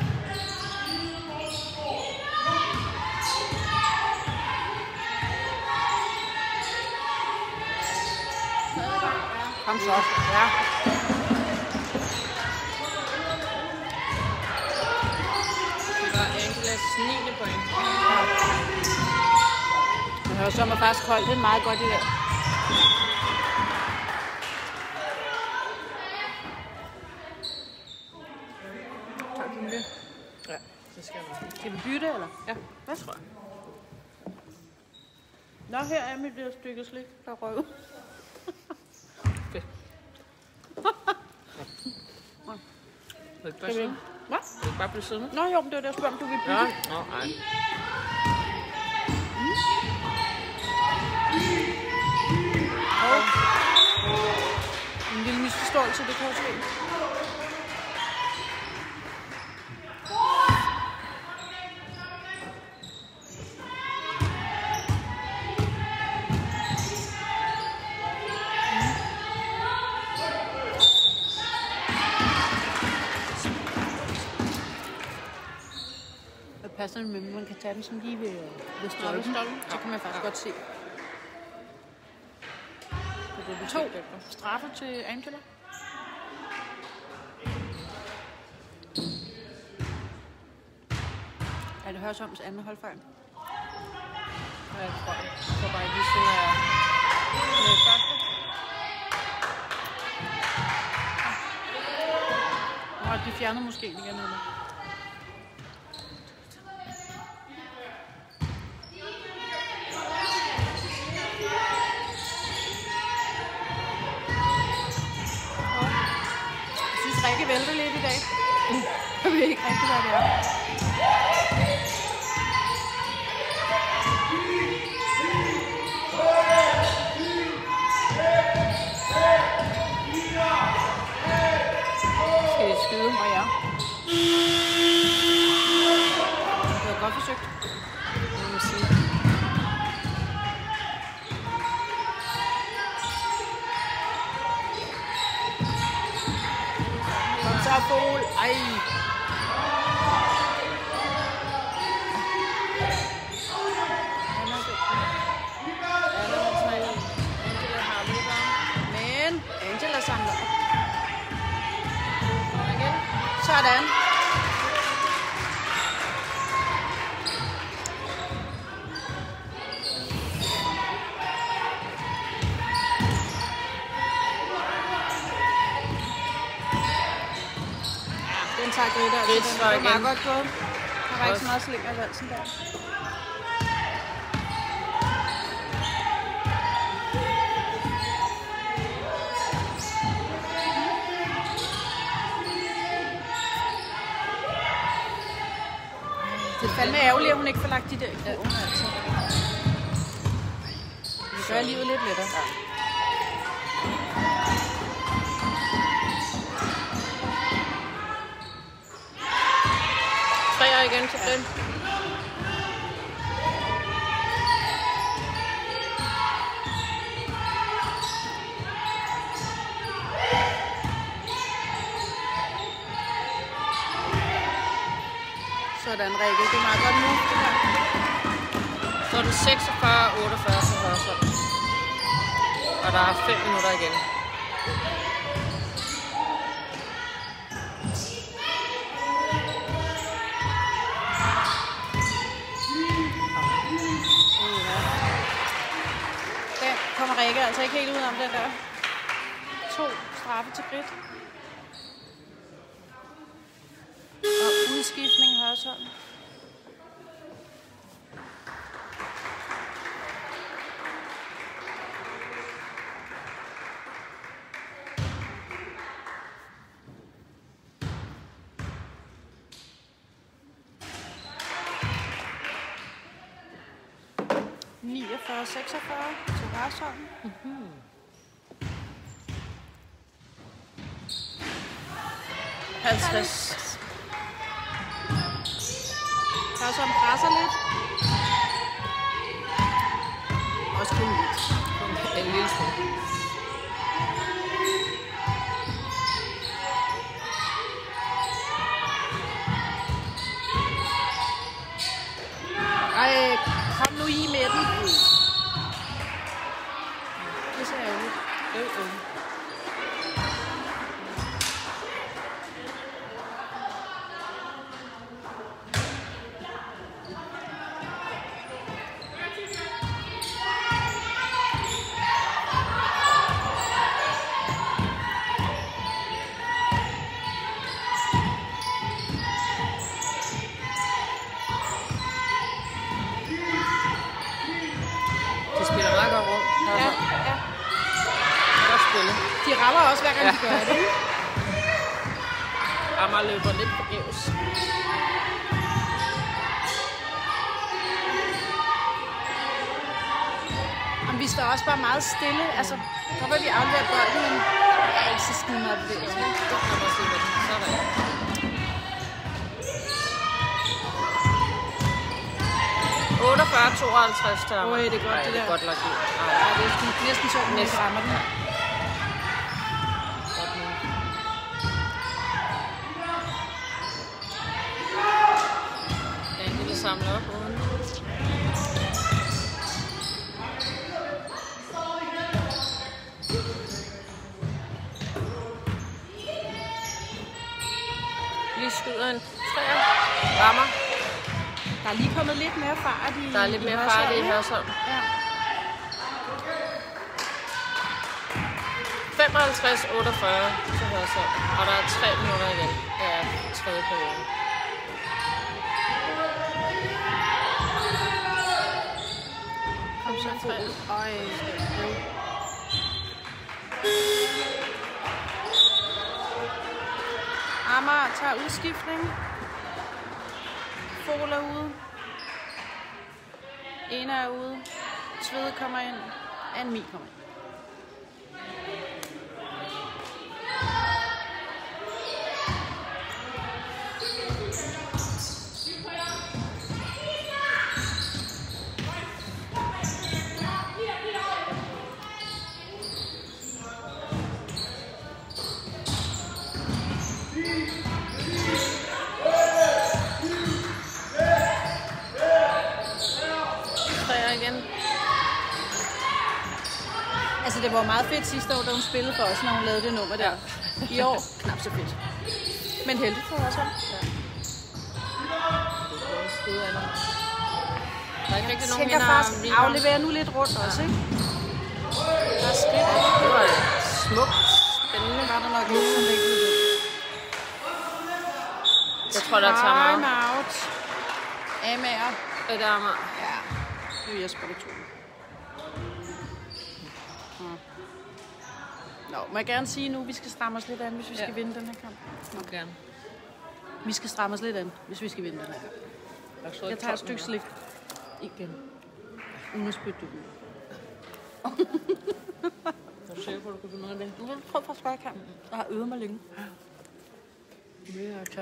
Kom så. Ja. Det var Angelas niende point. Jeg hører så mig faktisk holdt det meget godt i dag. Tak for det. Ja, det skal jeg nok. Skal vi bytte, eller? Ja, Hvad tror jeg? Nå, her er mit lille stykke slik, der røg ud. fedt. Vil du ikke bare Skal vi? sidde? Hvad? Vil du ikke bare blive siddende? Nå jo, men det var det, jeg spurgte, om du ville bytte. Ja, nå, nej. Og lille misforståelse, det kan jo ske. Hvad passer det med, man kan tage den sådan lige ved, ved stolpen? Så kan man faktisk godt se. To straffe til Angela. Er det Hørsholms anden holdfejl? Ja, jeg tror, jeg tror bare, at vi sådan er med første. Nå, de fjernede måske igen eller? Rikke vælter lidt i dag. Jeg ved ikke rigtig, hvad det er. Skal jeg skyde? Og ja. Det var godt forsøgt. Det må man sige. Så er Bol. Ej. Men Angela samler op. Sådan. Den tager Grete, altså. Grete Den svarer var meget igen. godt gået. Der var ikke så meget slinger i valsen der. Det er fandme ærgerligt, at hun ikke får lagt de der i kurven, altså. Det gør livet lidt lettere. Ja. Treer igen til den. Sådan, Rikke. Det er meget godt nu, det her. Så er den seksogfyrre otteogfyrre for Hørsholm. Og der er fem minutter igen. Den kommer Rikke altså ikke helt ud om den der. To straffe til Britt. Og udskiftning Hørsholm. niogfyrre seksogfyrre til Hørsholm. Mm-hmm. halvtreds. Hørsholm presser lidt. Også kun lidt. En lille smule. Ej, kom nu i med den. Det er så ærgerligt. Øh, øh. De rammer også, hver gang ja. de gør det. Amager løber lidt forgæves. Vi står også bare meget stille. Altså, Så vil vi aflevere bolden, men jeg er ikke så skide meget bevægelse. Det kan man også lige med den. Sådan. otteogfyrre tooghalvtreds til Amager. Øj, det er godt, Ej, det det er der. godt lagt ud. Ej, Ja, det er sgu næsten sjovt, når jeg rammer den. godt nu. Ja, en lille samle op uden. Lige skyder en træer. Rammer. Der er lige kommet lidt mere fart i Der er lidt i mere Hørsholm, fart i ikke? Hørsholm. Ja. femoghalvtreds otteogfyrre til Hørsholm. Og der er tre minutter igen. Det er tredje periode. Kom så en træer. Øj. Amager tager udskiftning. Fogel er ude. Ena er ude. Tvede kommer ind. Anmi kommer ind. Træer igen. Altså, det var meget fedt sidste år, da hun spillede for os, når hun lavede det nummer der. I år, knap så fedt. Men heldigt for os, ja. Skud af dig. Der er ikke rigtig nogen Tænker vinder. faktisk, rebound. aflevere nu lidt rundt også, ikke? Der er skridt. Det var smukt. Spændende. Var der nok lidt, som ikke blev det. Jeg tror, der tager Time meget. out. Amager. Det er Amager. Ja, det er Jesper, det to. Nå, må jeg gerne sige nu, at vi skal stramme os lidt an, hvis vi skal Ja. vinde den her kamp. Nå, gerne. Vi skal stramme os lidt an, hvis vi skal vinde den her. Jeg tager et stykke slik igen. Uden at spytte det ud. Er du sikker på, at du kan finde noget af det? Nu vil jeg prøve for at spørge kampen. Jeg har øvet mig længe. Det er klar.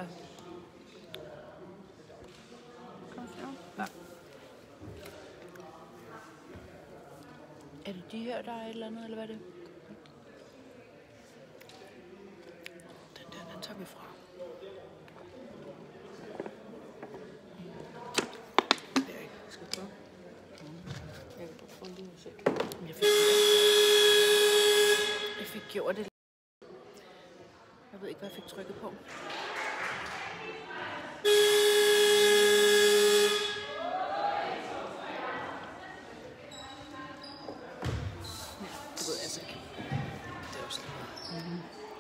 Kom så. Ja. Er det de her, der er et eller andet, eller hvad er det? Den der, den tager vi fra. Det er ikke. Skal du prøve? Jeg kan godt få en lille musik. Jeg fik, jeg fik gjort det. Jeg ved ikke, hvad jeg fik trykket på. Det ved jeg altså ikke. Det er også lidt. Mm-hmm.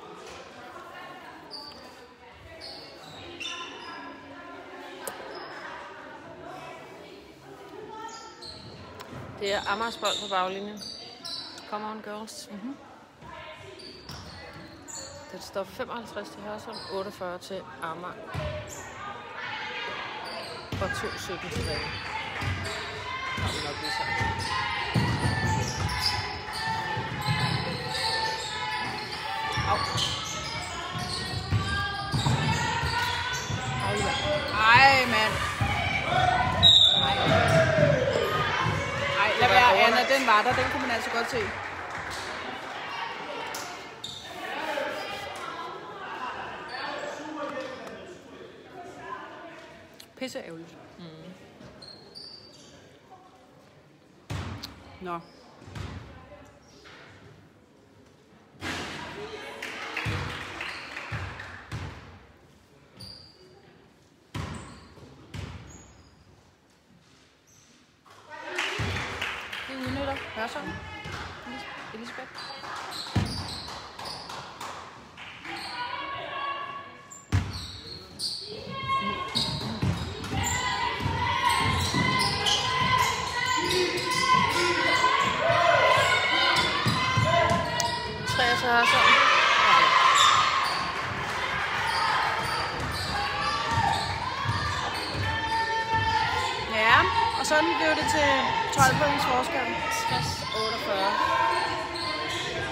Det er Amagers bold på baglinjen. Come on, girls. Mm-hmm. Det står femoghalvtreds til Hørsholm, otteogfyrre til Amager. Og to sytten tilbage. Der vil nok blive sagt. Au. Ej, mand. Ej. Ej, lad være, Anna. Den var der. Den kunne man altså godt se. Pisse ærgerligt. Mm. Nå. Vi udnytter Hørsholm. Elisabeth. Tre til Hørsholm. Ja, og sådan blev det til tolv points forskel. tres otteogfyrre.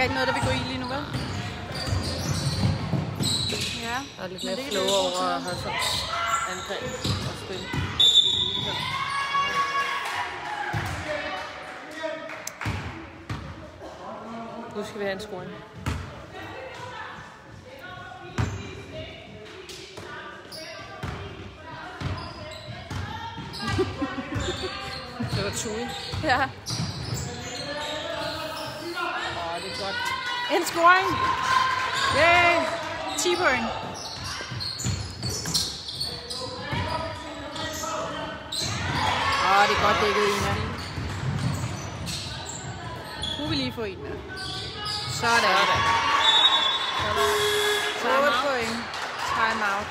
ikke noget, der vil gå i lige nu, vel? Ja. Der er lidt men mere det er flow det, over Hørsholms angreb og spil. Nu skal vi have en scoring. Det var Tue. Ja. Åh, det er godt. En scoring. Yay. ti point. Åh, det er godt dækket, Ina. Nu vil lige få en med. Sådan. otte point. Time out.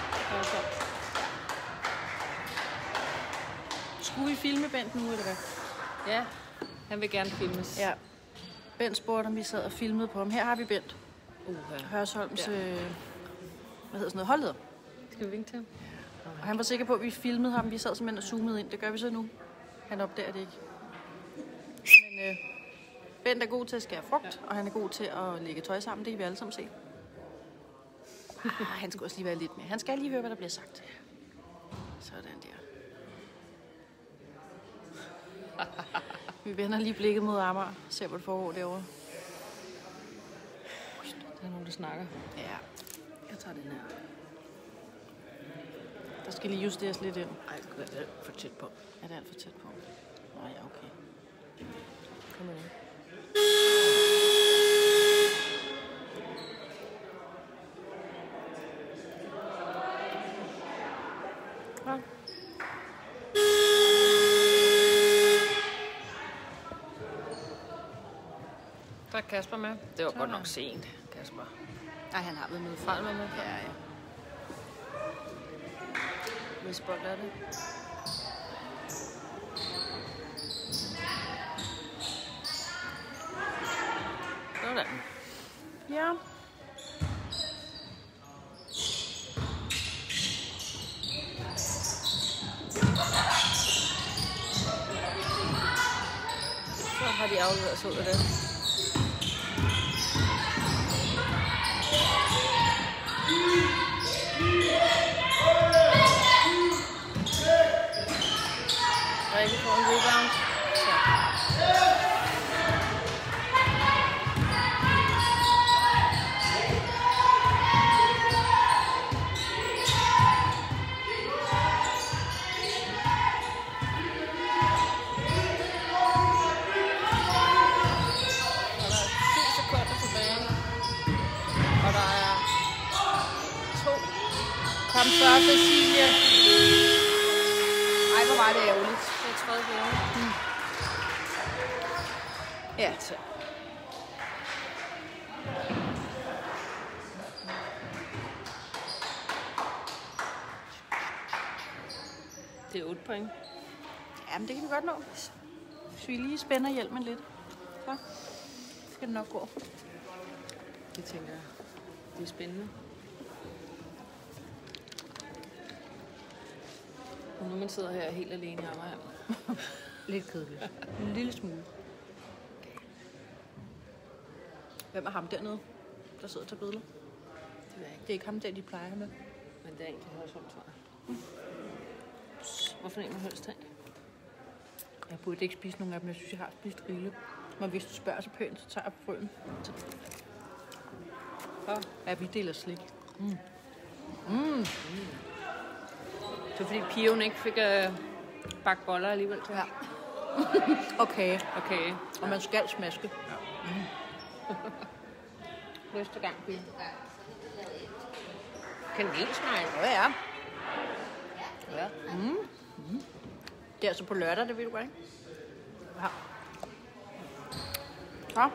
Skulle vi filme Bent nu, eller hvad? Ja, han vil gerne filmes. Ja. Bent spurgte, om vi sad og filmede på ham. Her har vi Bent. Uh-huh. Hørsholms, Ja. øh, hvad hedder sådan noget, holdleder. Skal vi vinke til ham? Og han var sikker på, at vi filmede ham. Vi sad simpelthen og zoomede ind. Det gør vi så nu. Han opdager det ikke. Men øh, Bent er god til at skære frugt, ja. Og han er god til at lægge tøj sammen. Det kan vi alle sammen se. Ah, han skal også lige være lidt mere. Han skal lige høre, hvad der bliver sagt. Sådan der. Vi vender lige blikket mod Amager. Ser, hvad det foregår derovre. Der er nogen, der snakker. Ja, jeg tager den her. Der skal lige justeres lidt ind. Ej, det er alt for tæt på. Er det alt for tæt på? Nå ja, okay. Kom med. Ja. Der er Kasper med. Det var godt nok sent, Kasper. Ej, han har været med Fra med med. Ja, ja. Hvis bold er det. Sådan. Ja. Så har de afleveret sig ud af det. Rikke får en rebound. Kom så, Cecilie. Ej, hvor var det ærgerligt. Det er tredje game. Mm. Ja, så. Det er otte point. Jamen, det kan vi godt nå. Hvis vi lige spænder hjelmen lidt, så skal det nok gå. Det tænker jeg. Det er spændende. Og nu man sidder her helt alene i Amager. Lidt kedeligt. En lille smule. Hvem er ham dernede, der sidder og tager billeder? Det ved jeg ikke. Det er ikke ham der, de plejer med. Men det er egentlig Hørsholm, tror jeg. Mm. Hvorfor en man helst have? Jeg burde ikke spise nogen af dem. Jeg synes, jeg har spist rigeligt. Men hvis du spørger så pænt, så tager jeg frøen. Ja. Ja, vi deler slik. Mm. Mm. Mm. Det var fordi piven ikke fik øh, bagt boller alligevel til. Ja. Okay. Okay. Og man skal smaske. Ja. Mm. Næste gang, pigen. Kanelsnegl. Ja, ja. Ja. Mm. Mm. Det er altså på lørdag, det ved du godt, ikke? Ja. Ja.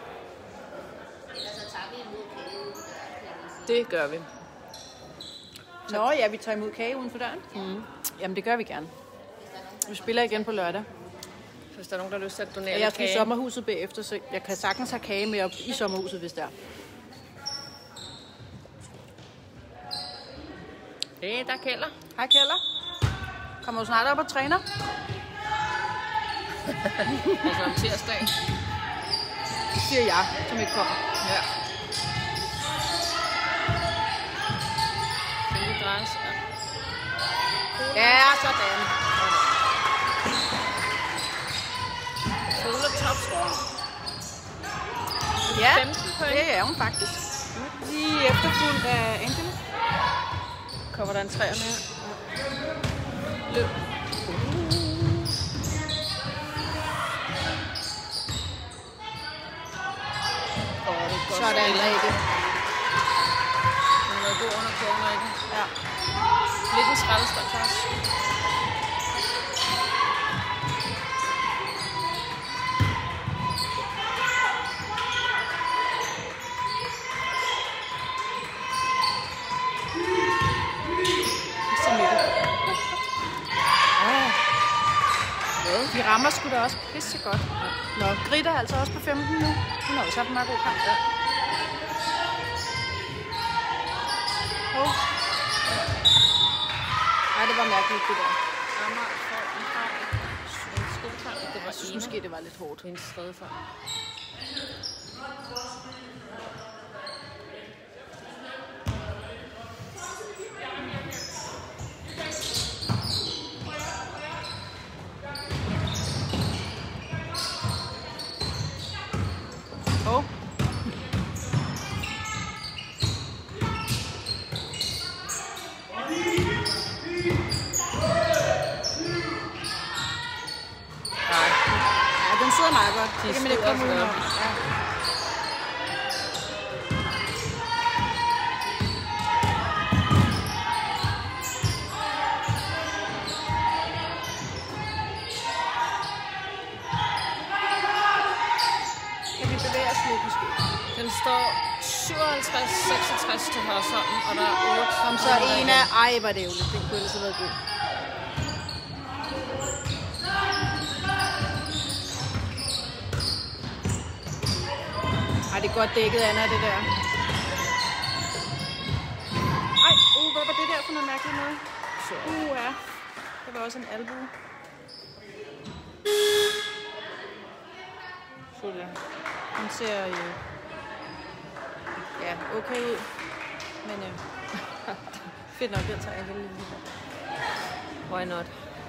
Det gør vi. Nå ja, vi tager imod kage uden for døren. Mm. Jamen, det gør vi gerne. Vi spiller igen på lørdag. Hvis der er nogen, der har lyst til at donere Jeg skal i kage. sommerhuset bagefter, så jeg kan sagtens have kage med op i sommerhuset, hvis det er. Hey, der er Kælder. Hej Kælder. Kommer du snart op og træner? Altså om tirsdag. siger jeg, som ikke kommer. Ja. Skal vi dreje sig? Ja, sådan. Sola topscorer. Ja, femten point. det er hun faktisk. Lige efterfulgt af Angela. Kommer der en træer med? Løb. Åh, det er godt Sådan, spillet. Rikke. Den har været god under kurven, Rikke. Ja. Lidt en skraldespand faktisk. De rammer sgu da også pisse godt. Nå, Grita er altså også på femten nu. Hun har også haft en meget god kamp. Ja. Oh. Ej, det var mærkeligt, det der. Amager får en fejl. En skudfejl. Det var Jeg synes måske, det var lidt hårdt. en tredje fejl. Oh. Ja, den sidder meget godt. De Det kan man ikke komme sidder ud af. godt. Ja. Kan vi bevæge os lidt måske? Den står syvoghalvtreds seksogtres til Hørsholm, og der er otte. Kom så en af... Ej, var det ærgerligt. Det kunne ellers have været god. Ej, det er godt dækket, Anna, det der. Ej, uh, hvad var det der for noget mærkeligt noget? Uh, ja. Det var også en albue. Sådan. Hun ser øh, ja, okay ud. Men øh, fedt nok, jeg tager jeg vel lige her. Why not?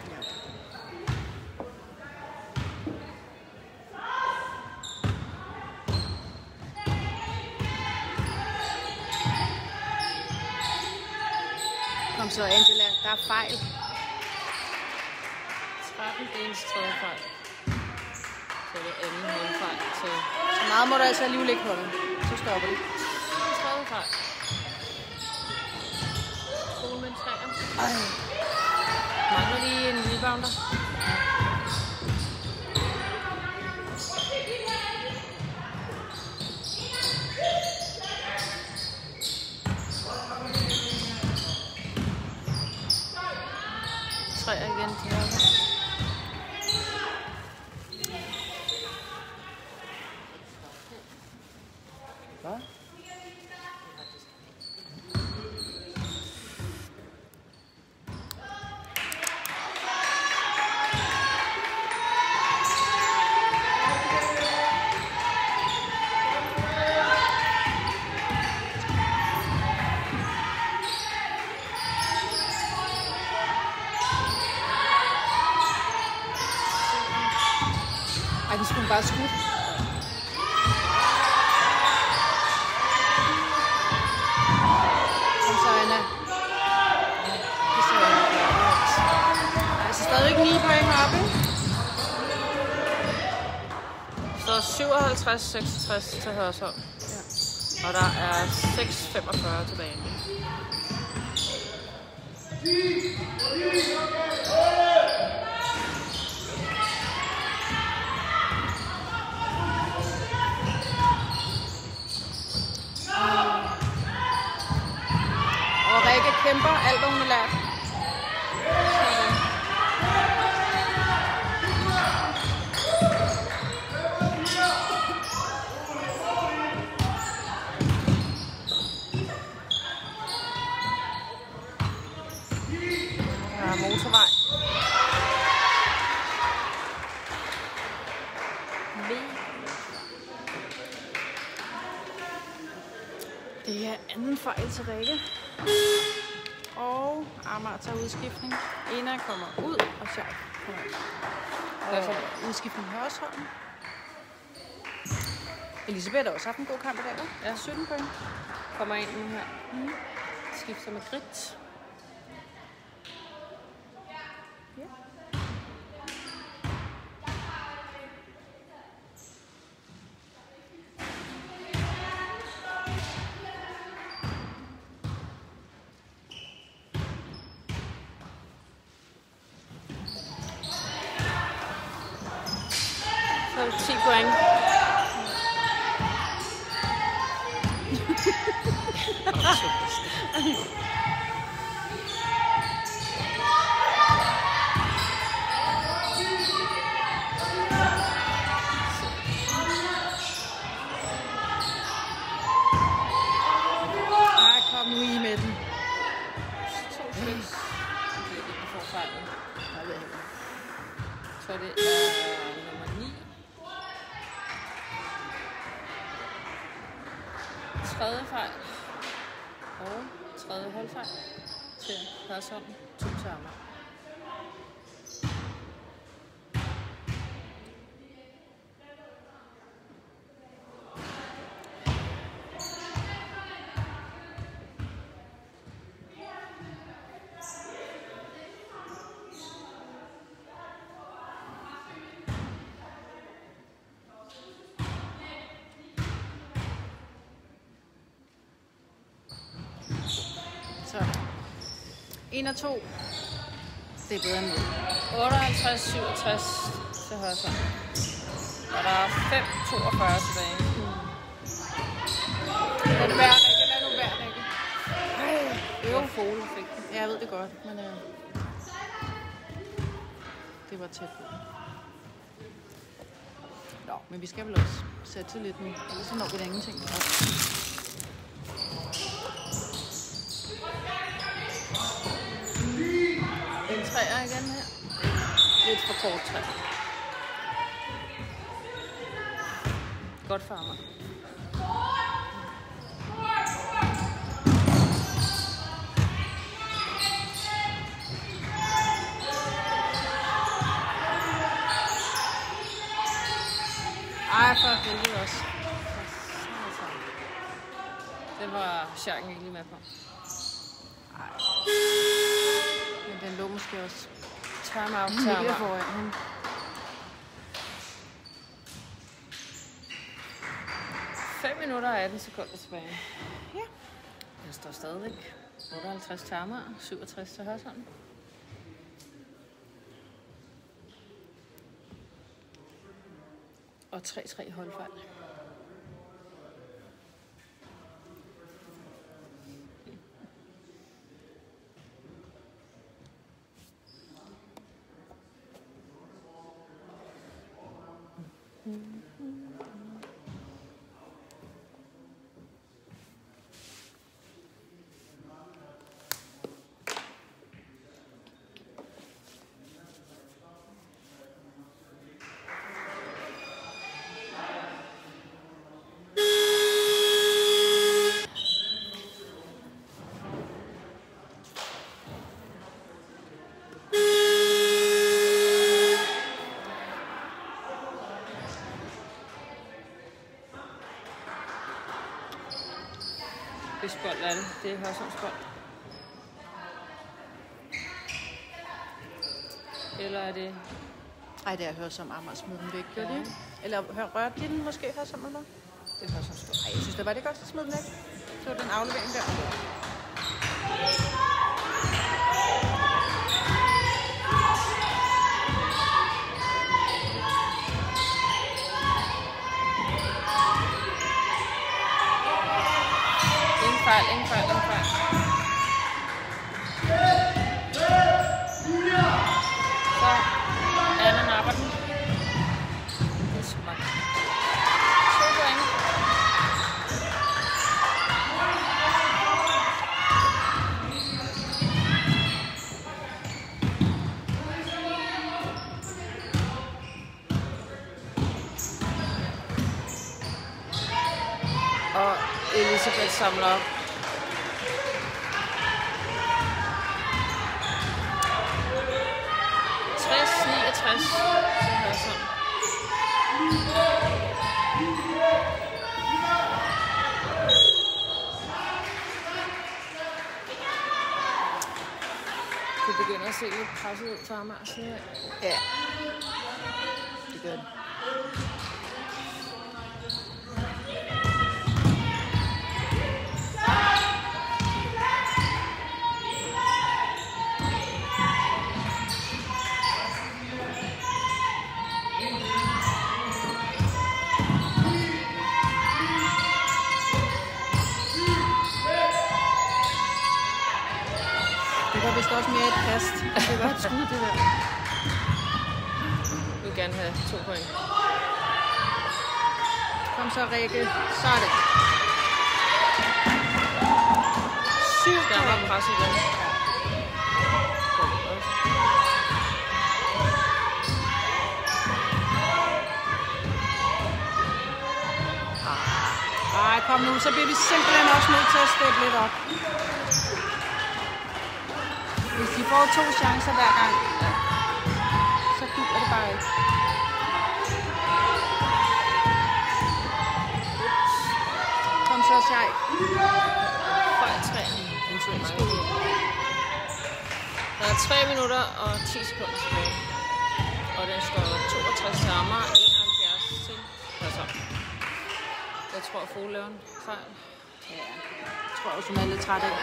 Kom så, Angela. Der er fejl. tretten dels tredje fejl. Så det er anden målfejl til Så meget må du altså alligevel ikke holde. Så stopper det. tredje fejl. Skole med en træer. Ej. Mangler lige en rebounder. Træer igen til højre. Hvad? Ej, det skulle bare skudt. Kom så, Anna. Det ser jeg godt. Altså stadigvæk ni point oppe. Så syvoghalvtreds seksogtres til Hørsholm. Ja. Og der er seks femogfyrre tilbage. Og Rikke kæmper alt, hvad hun har lært. Ja, fejl til Rikke. Og Amager tager udskiftning. Ena kommer ud, og Sjælland kommer ind. Og udskiftning Hørsholm. Elisabeth har også haft en god kamp i dag, hva'? Ja. sytten point. Kommer ind nu her. Mm. Skifter med Grit. Ja. Så er det ti point. Ej, kom nu i med den. to seks. Okay, det får fejlen. Jeg ved ikke. Så det er nummer ni. Tredje fejl. Og tredje holdfejl til Hørsholm. To til Amager. Så. En og to. Det er bedre end noget. otteoghalvtreds syvogtres til Hørsholm. Og der er fem toogfyrre tilbage. Lad det være, Rikke. Lad nu være, Rikke. Det var Fole fik den. Ja, jeg ved det godt, men øh, det var tæt på. Nå, men vi skal vel også sætte til lidt nu, ellers så når vi da ingenting. En træer igen her. Lidt for kort træ. Godt for Amager. Ej, for helvede også. Det var Scherken ikke lige med på. Ej. Men den lå måske også Time out til Mikkel Amager. foran hende. fem minutter og atten sekunder tilbage. Ja. Jeg står stadigvæk otteoghalvtreds til Amager, syvogtres til Hørsholm. Og tre tre holdfejl. Hvis bold er det. Det er Hørsholms bold. Eller er det... Ej, det er hørt som Amager smed den væk, gjorde Ja. de? Eller hør, rørte de den måske her som eller? Det er Hørsholms bold. Ej, jeg synes, det var det godt, at smide den væk. Så var den aflevering der. Ingen fejl, ingen fejl, ingen fejl. Så Anna napper den. Det er smart. To point. Og Elisabeth samler op. fireogtres til Hørsholm. Det begynder at se lidt presset ud for Amager siden af. Ja. Det gør det. Det var vist også mere et kast. Det var et skud, det der. Jeg vil gerne have to point. Kom så, Rikke. Så er det. Syv Der var pres igen. Ej, kom nu. Så bliver vi simpelthen også nødt til at steppe lidt op. Hvis de får to chancer hver gang, så duer det bare ikke. Kom så, Shai. Fejl tre. Der er tre minutter og ti sekunder tilbage. Og den står toogtres til Amager, enoghalvfjerds til Hørsholm. Jeg tror, at Fole laver en fejl. Ja, jeg tror også, hun er lidt træt af.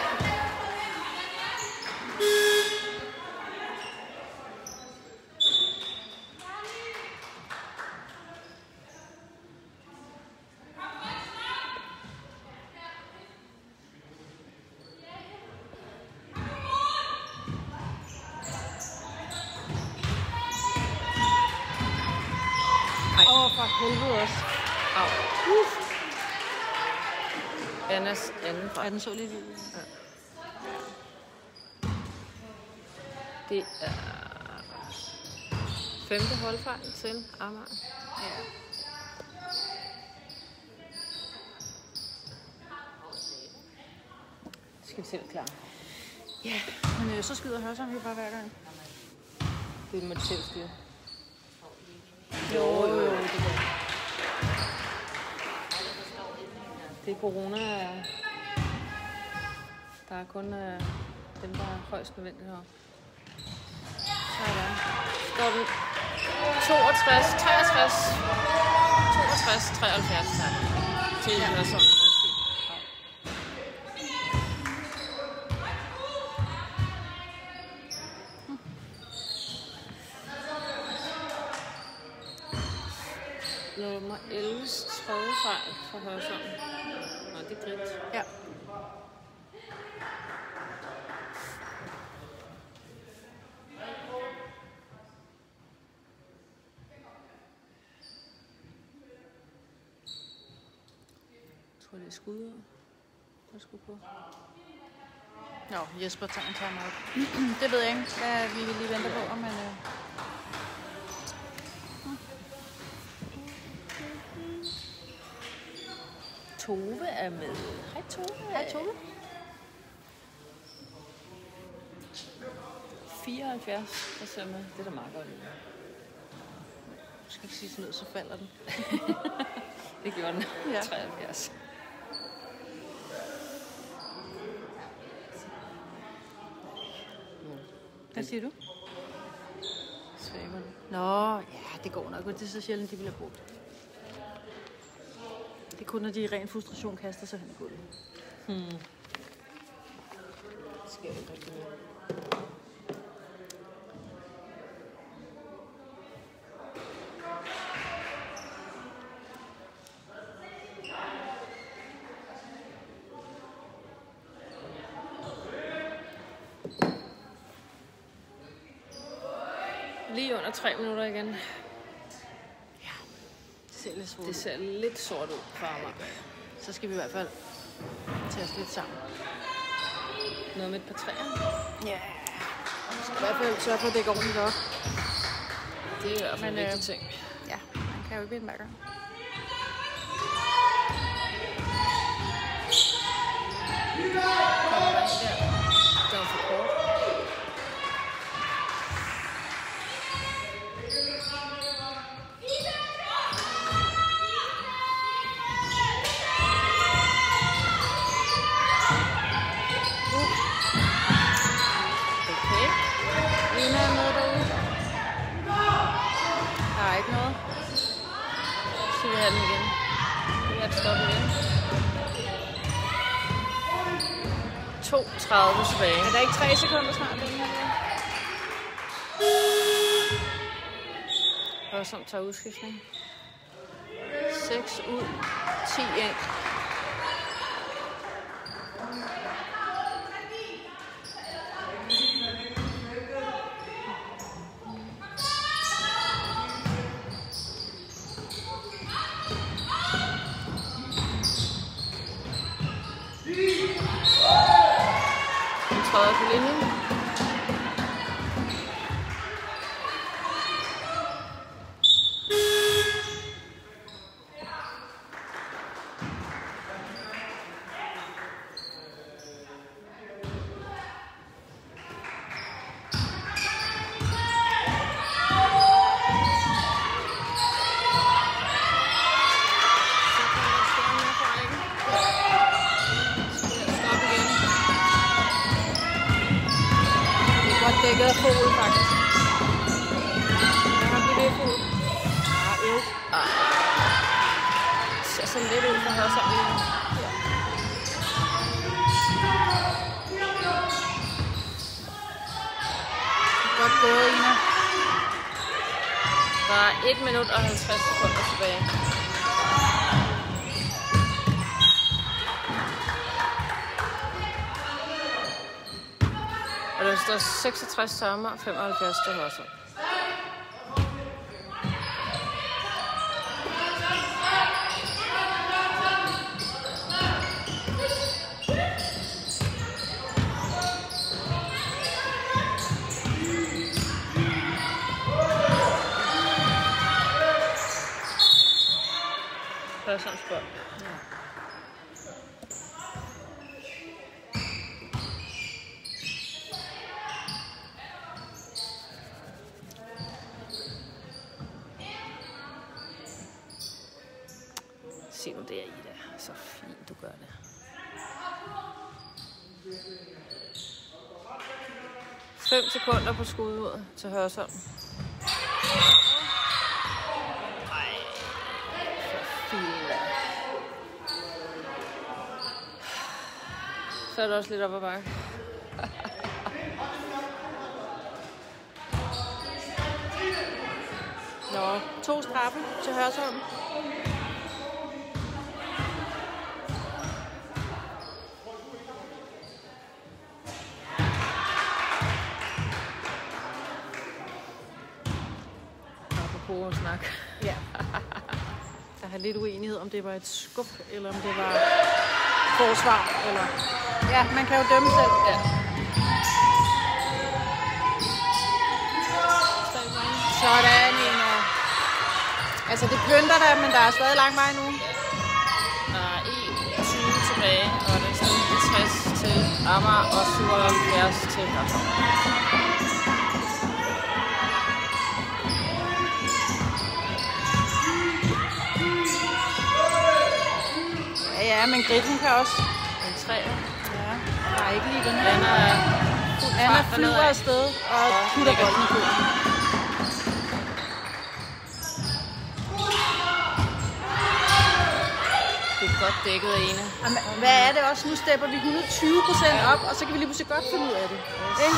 Åh, oh, for helvede også. Au. Uh. Annas anden fejl. Ja, den så lidt ud. Ja. Det er femte holdfejl til Amager. Ja. Skal vi selv klare? Ja, men øh, så skyder Hørsholm jo bare hver gang. Det må du selv styre. Jo, jo, jo, det gør. Det er corona. Der er kun uh, dem, der er højst nødvendigt her. Sådan. Står den toogtres, treogtres, toogtres, treoghalvfjerds til ja. Hørsholm. Nummer elleve, tredje fejl for Hørsholm. Nå, det er Grit. Ja. Jeg tror, det er skud ud. Der skal på. Nå, Jesper tager en timeout. Det ved jeg ikke, hvad vi lige venter på, men... Øh... Tove er med. Hej Tove. Hej Tove. fireoghalvfjerds, der ser med. Det er da meget godt. Du skal ikke sige sådan noget, så falder den. Det gjorde den. Ja. treoghalvfjerds. Hvad siger du? Svagerne. Nå, ja, det går nok, men det er så sjældent, de bliver brugt. Det er kun, når de i ren frustration kaster sig hen i gulvet. Hmm. Det sker ikke rigtig mere. Lige under tre minutter igen. Ja, det ser lidt sort Det ser lidt sort ud for mig. Så skal vi i hvert fald tage os lidt sammen. Noget med et par træer. Ja, vi skal i hvert fald sørge for, at det går ordentligt op. Det er i hvert fald en Men, vigtig øh, ting. Ja, man kan jo ikke vinde hver gang. Det var for kort. have den igen. Det er et stop igen. to tredive tilbage. Er der ikke tre sekunder snart? Hørsholm tager udskiftning. seks ud, ti ind. Træder på linjen. Dækket af fod, faktisk. Hvad har vi det fod? Ah, øv. Ah. Det ser sådan lidt ud for Hørsholm. Ja. Godt gået, Ina. Der er et minut og halvtreds sekunder tilbage. Og der står seksogtres til Amager, femoghalvfjerds til Hørsholm. Hørsholms bold. Ja. Se nu der, Ida. Så fint, du gør det. Fem sekunder på skuddet til Hørsholm. Ej, for fint. Så er det også lidt op ad bakke. Nå, to straffe til Hørsholm. Apropos snak. Ja. Der er lidt uenighed, om det var et skub, eller om det var forsvar, eller... Ja, man kan jo dømme selv. Ja. Sådan en... Altså, det pynter der, men der er stadig lang vej nu. Der er enogtyve tilbage, og det er tres til Amager og syvoghalvfjerds til Hørsholm. Ja, ja, men Gritten kan også. En træer. Ja, der er ikke lige den her. Anna er Anna flyver afsted og putter bolden i foden. Det er godt dækket af Ene. Jamen, hvad er det også? Nu stepper vi et hundrede og tyve procent op, og så kan vi lige pludselig godt finde ud af det. Ikke?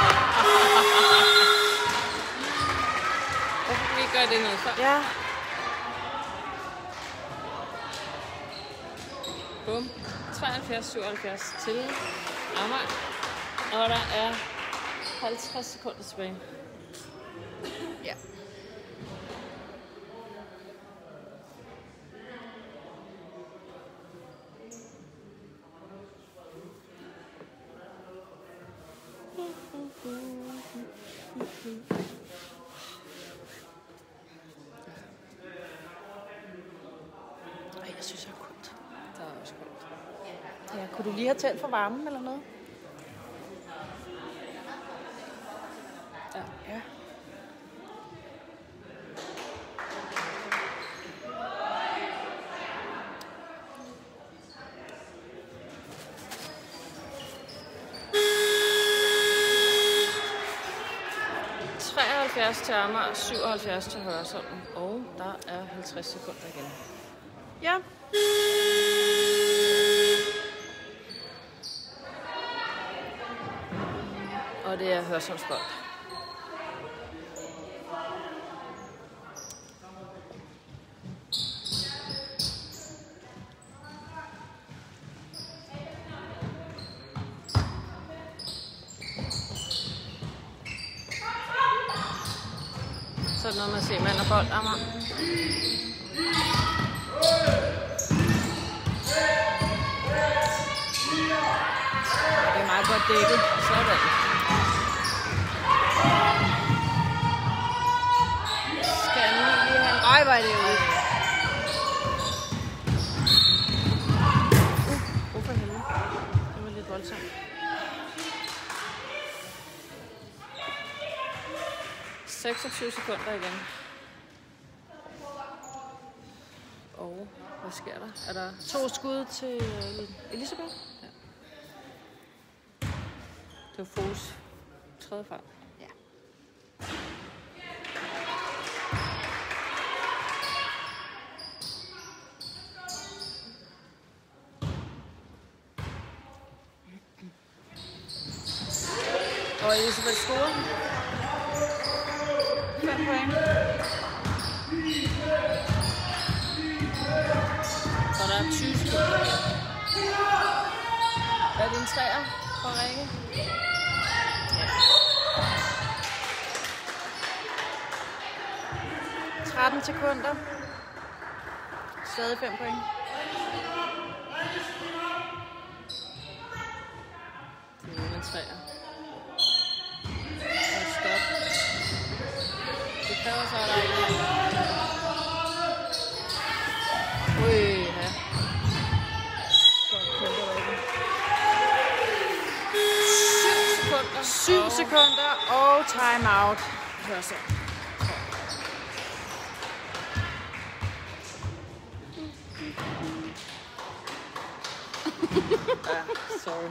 Hvorfor kan vi ikke gøre det noget før? Ja. Bum. treoghalvfjerds syvoghalvfjerds til Amager. Og der er halvtreds sekunder tilbage. Ja. Ej, jeg synes, jeg er koldt. Der er også koldt. Ja, kunne du lige have tændt for varmen eller noget? Ja. Ja. treoghalvfjerds til Amager, syvoghalvfjerds til Hørsholm, og der er halvtreds sekunder igen. Ja. Og det er Hørsholmsbold. Sådan noget, man ser mand og bold, Amager. Det er meget godt dækket. Sådan. Skal han lige have en... Ej, hvor er det ude. Uh, hvorfor helvede? Det var lidt voldsomt. seksogtyve sekunder igen. Og hvad sker der? Er der To skud til Elisabeth. Ja. Det var Foghs tredje fejl. Ja. Og Elisabeth scorer. fem point. Så der er tyve sekunder. Er det en træer for Rikke? tretten sekunder. Stadig fem point. Det er en træer. Og stop. Det kræver så, at der ikke er... Ui, ja. Godt kæmpe Rikke. Syv sekunder. Syv sekunder og timeout. Hør så. Ja, sorry.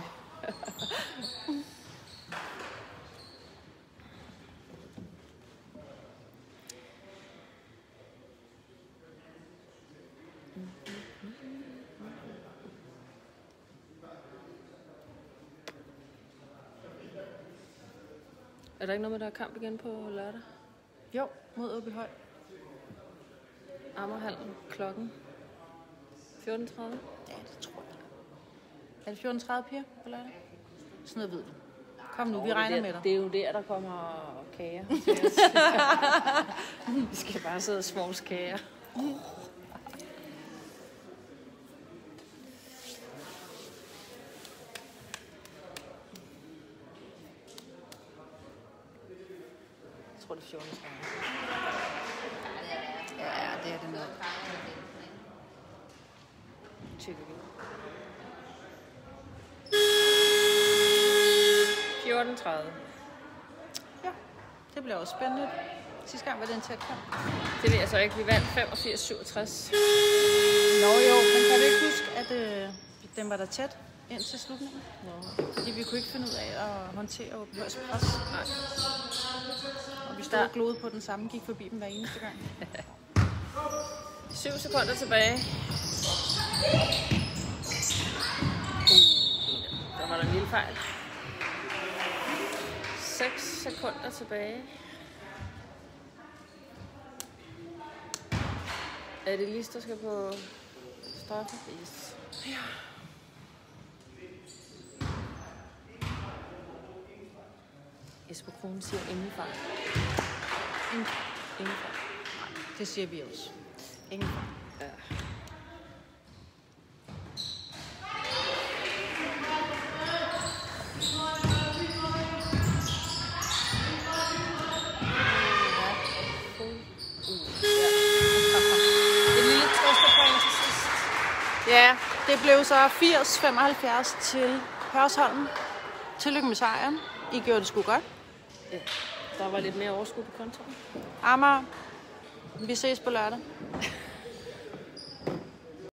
Er der ikke noget med, der er kamp igen på lørdag? Jo, mod Åbyhøj. Amagerhallen klokken fjorten tredive. Ja, det tror jeg. Er det fjorten tredive, piger, på lørdag? Sådan noget ved du. Kom nu, vi regner det, med dig. Det er jo der, der kommer kager. Vi skal bare sidde og smås kager. Jeg tror, det er fjorten tredive. Ja, det er det noget. Tjekker vi. fjorten tredive. Ja, det bliver også spændende. Sidste gang var det en tæt kamp. Det ved jeg så ikke. Vi vandt femogfirs syvogtres. Nå jo, men kan du ikke huske, at øh, den var der tæt ind til slutningen? Nå. Fordi vi kunne ikke finde ud af at håndtere Åbyhøjs pres. Nej. Og vi stod og glodede på den samme, gik forbi dem hver eneste gang. Syv sekunder tilbage. Uh, der var der en lille fejl. seks sekunder tilbage. Er det Lis, der skal på straffe? Yes. Ja. Jesper Krohn siger ingen fejl. Ingen. Ingen fejl. Det siger vi også. Ingen fejl. Ja. Ja, det blev så firs femoghalvfjerds til Hørsholm. Tillykke med sejren. I gjorde det sgu godt. Ja, der var lidt mere overskud på kontoen. Amager, vi ses på lørdag.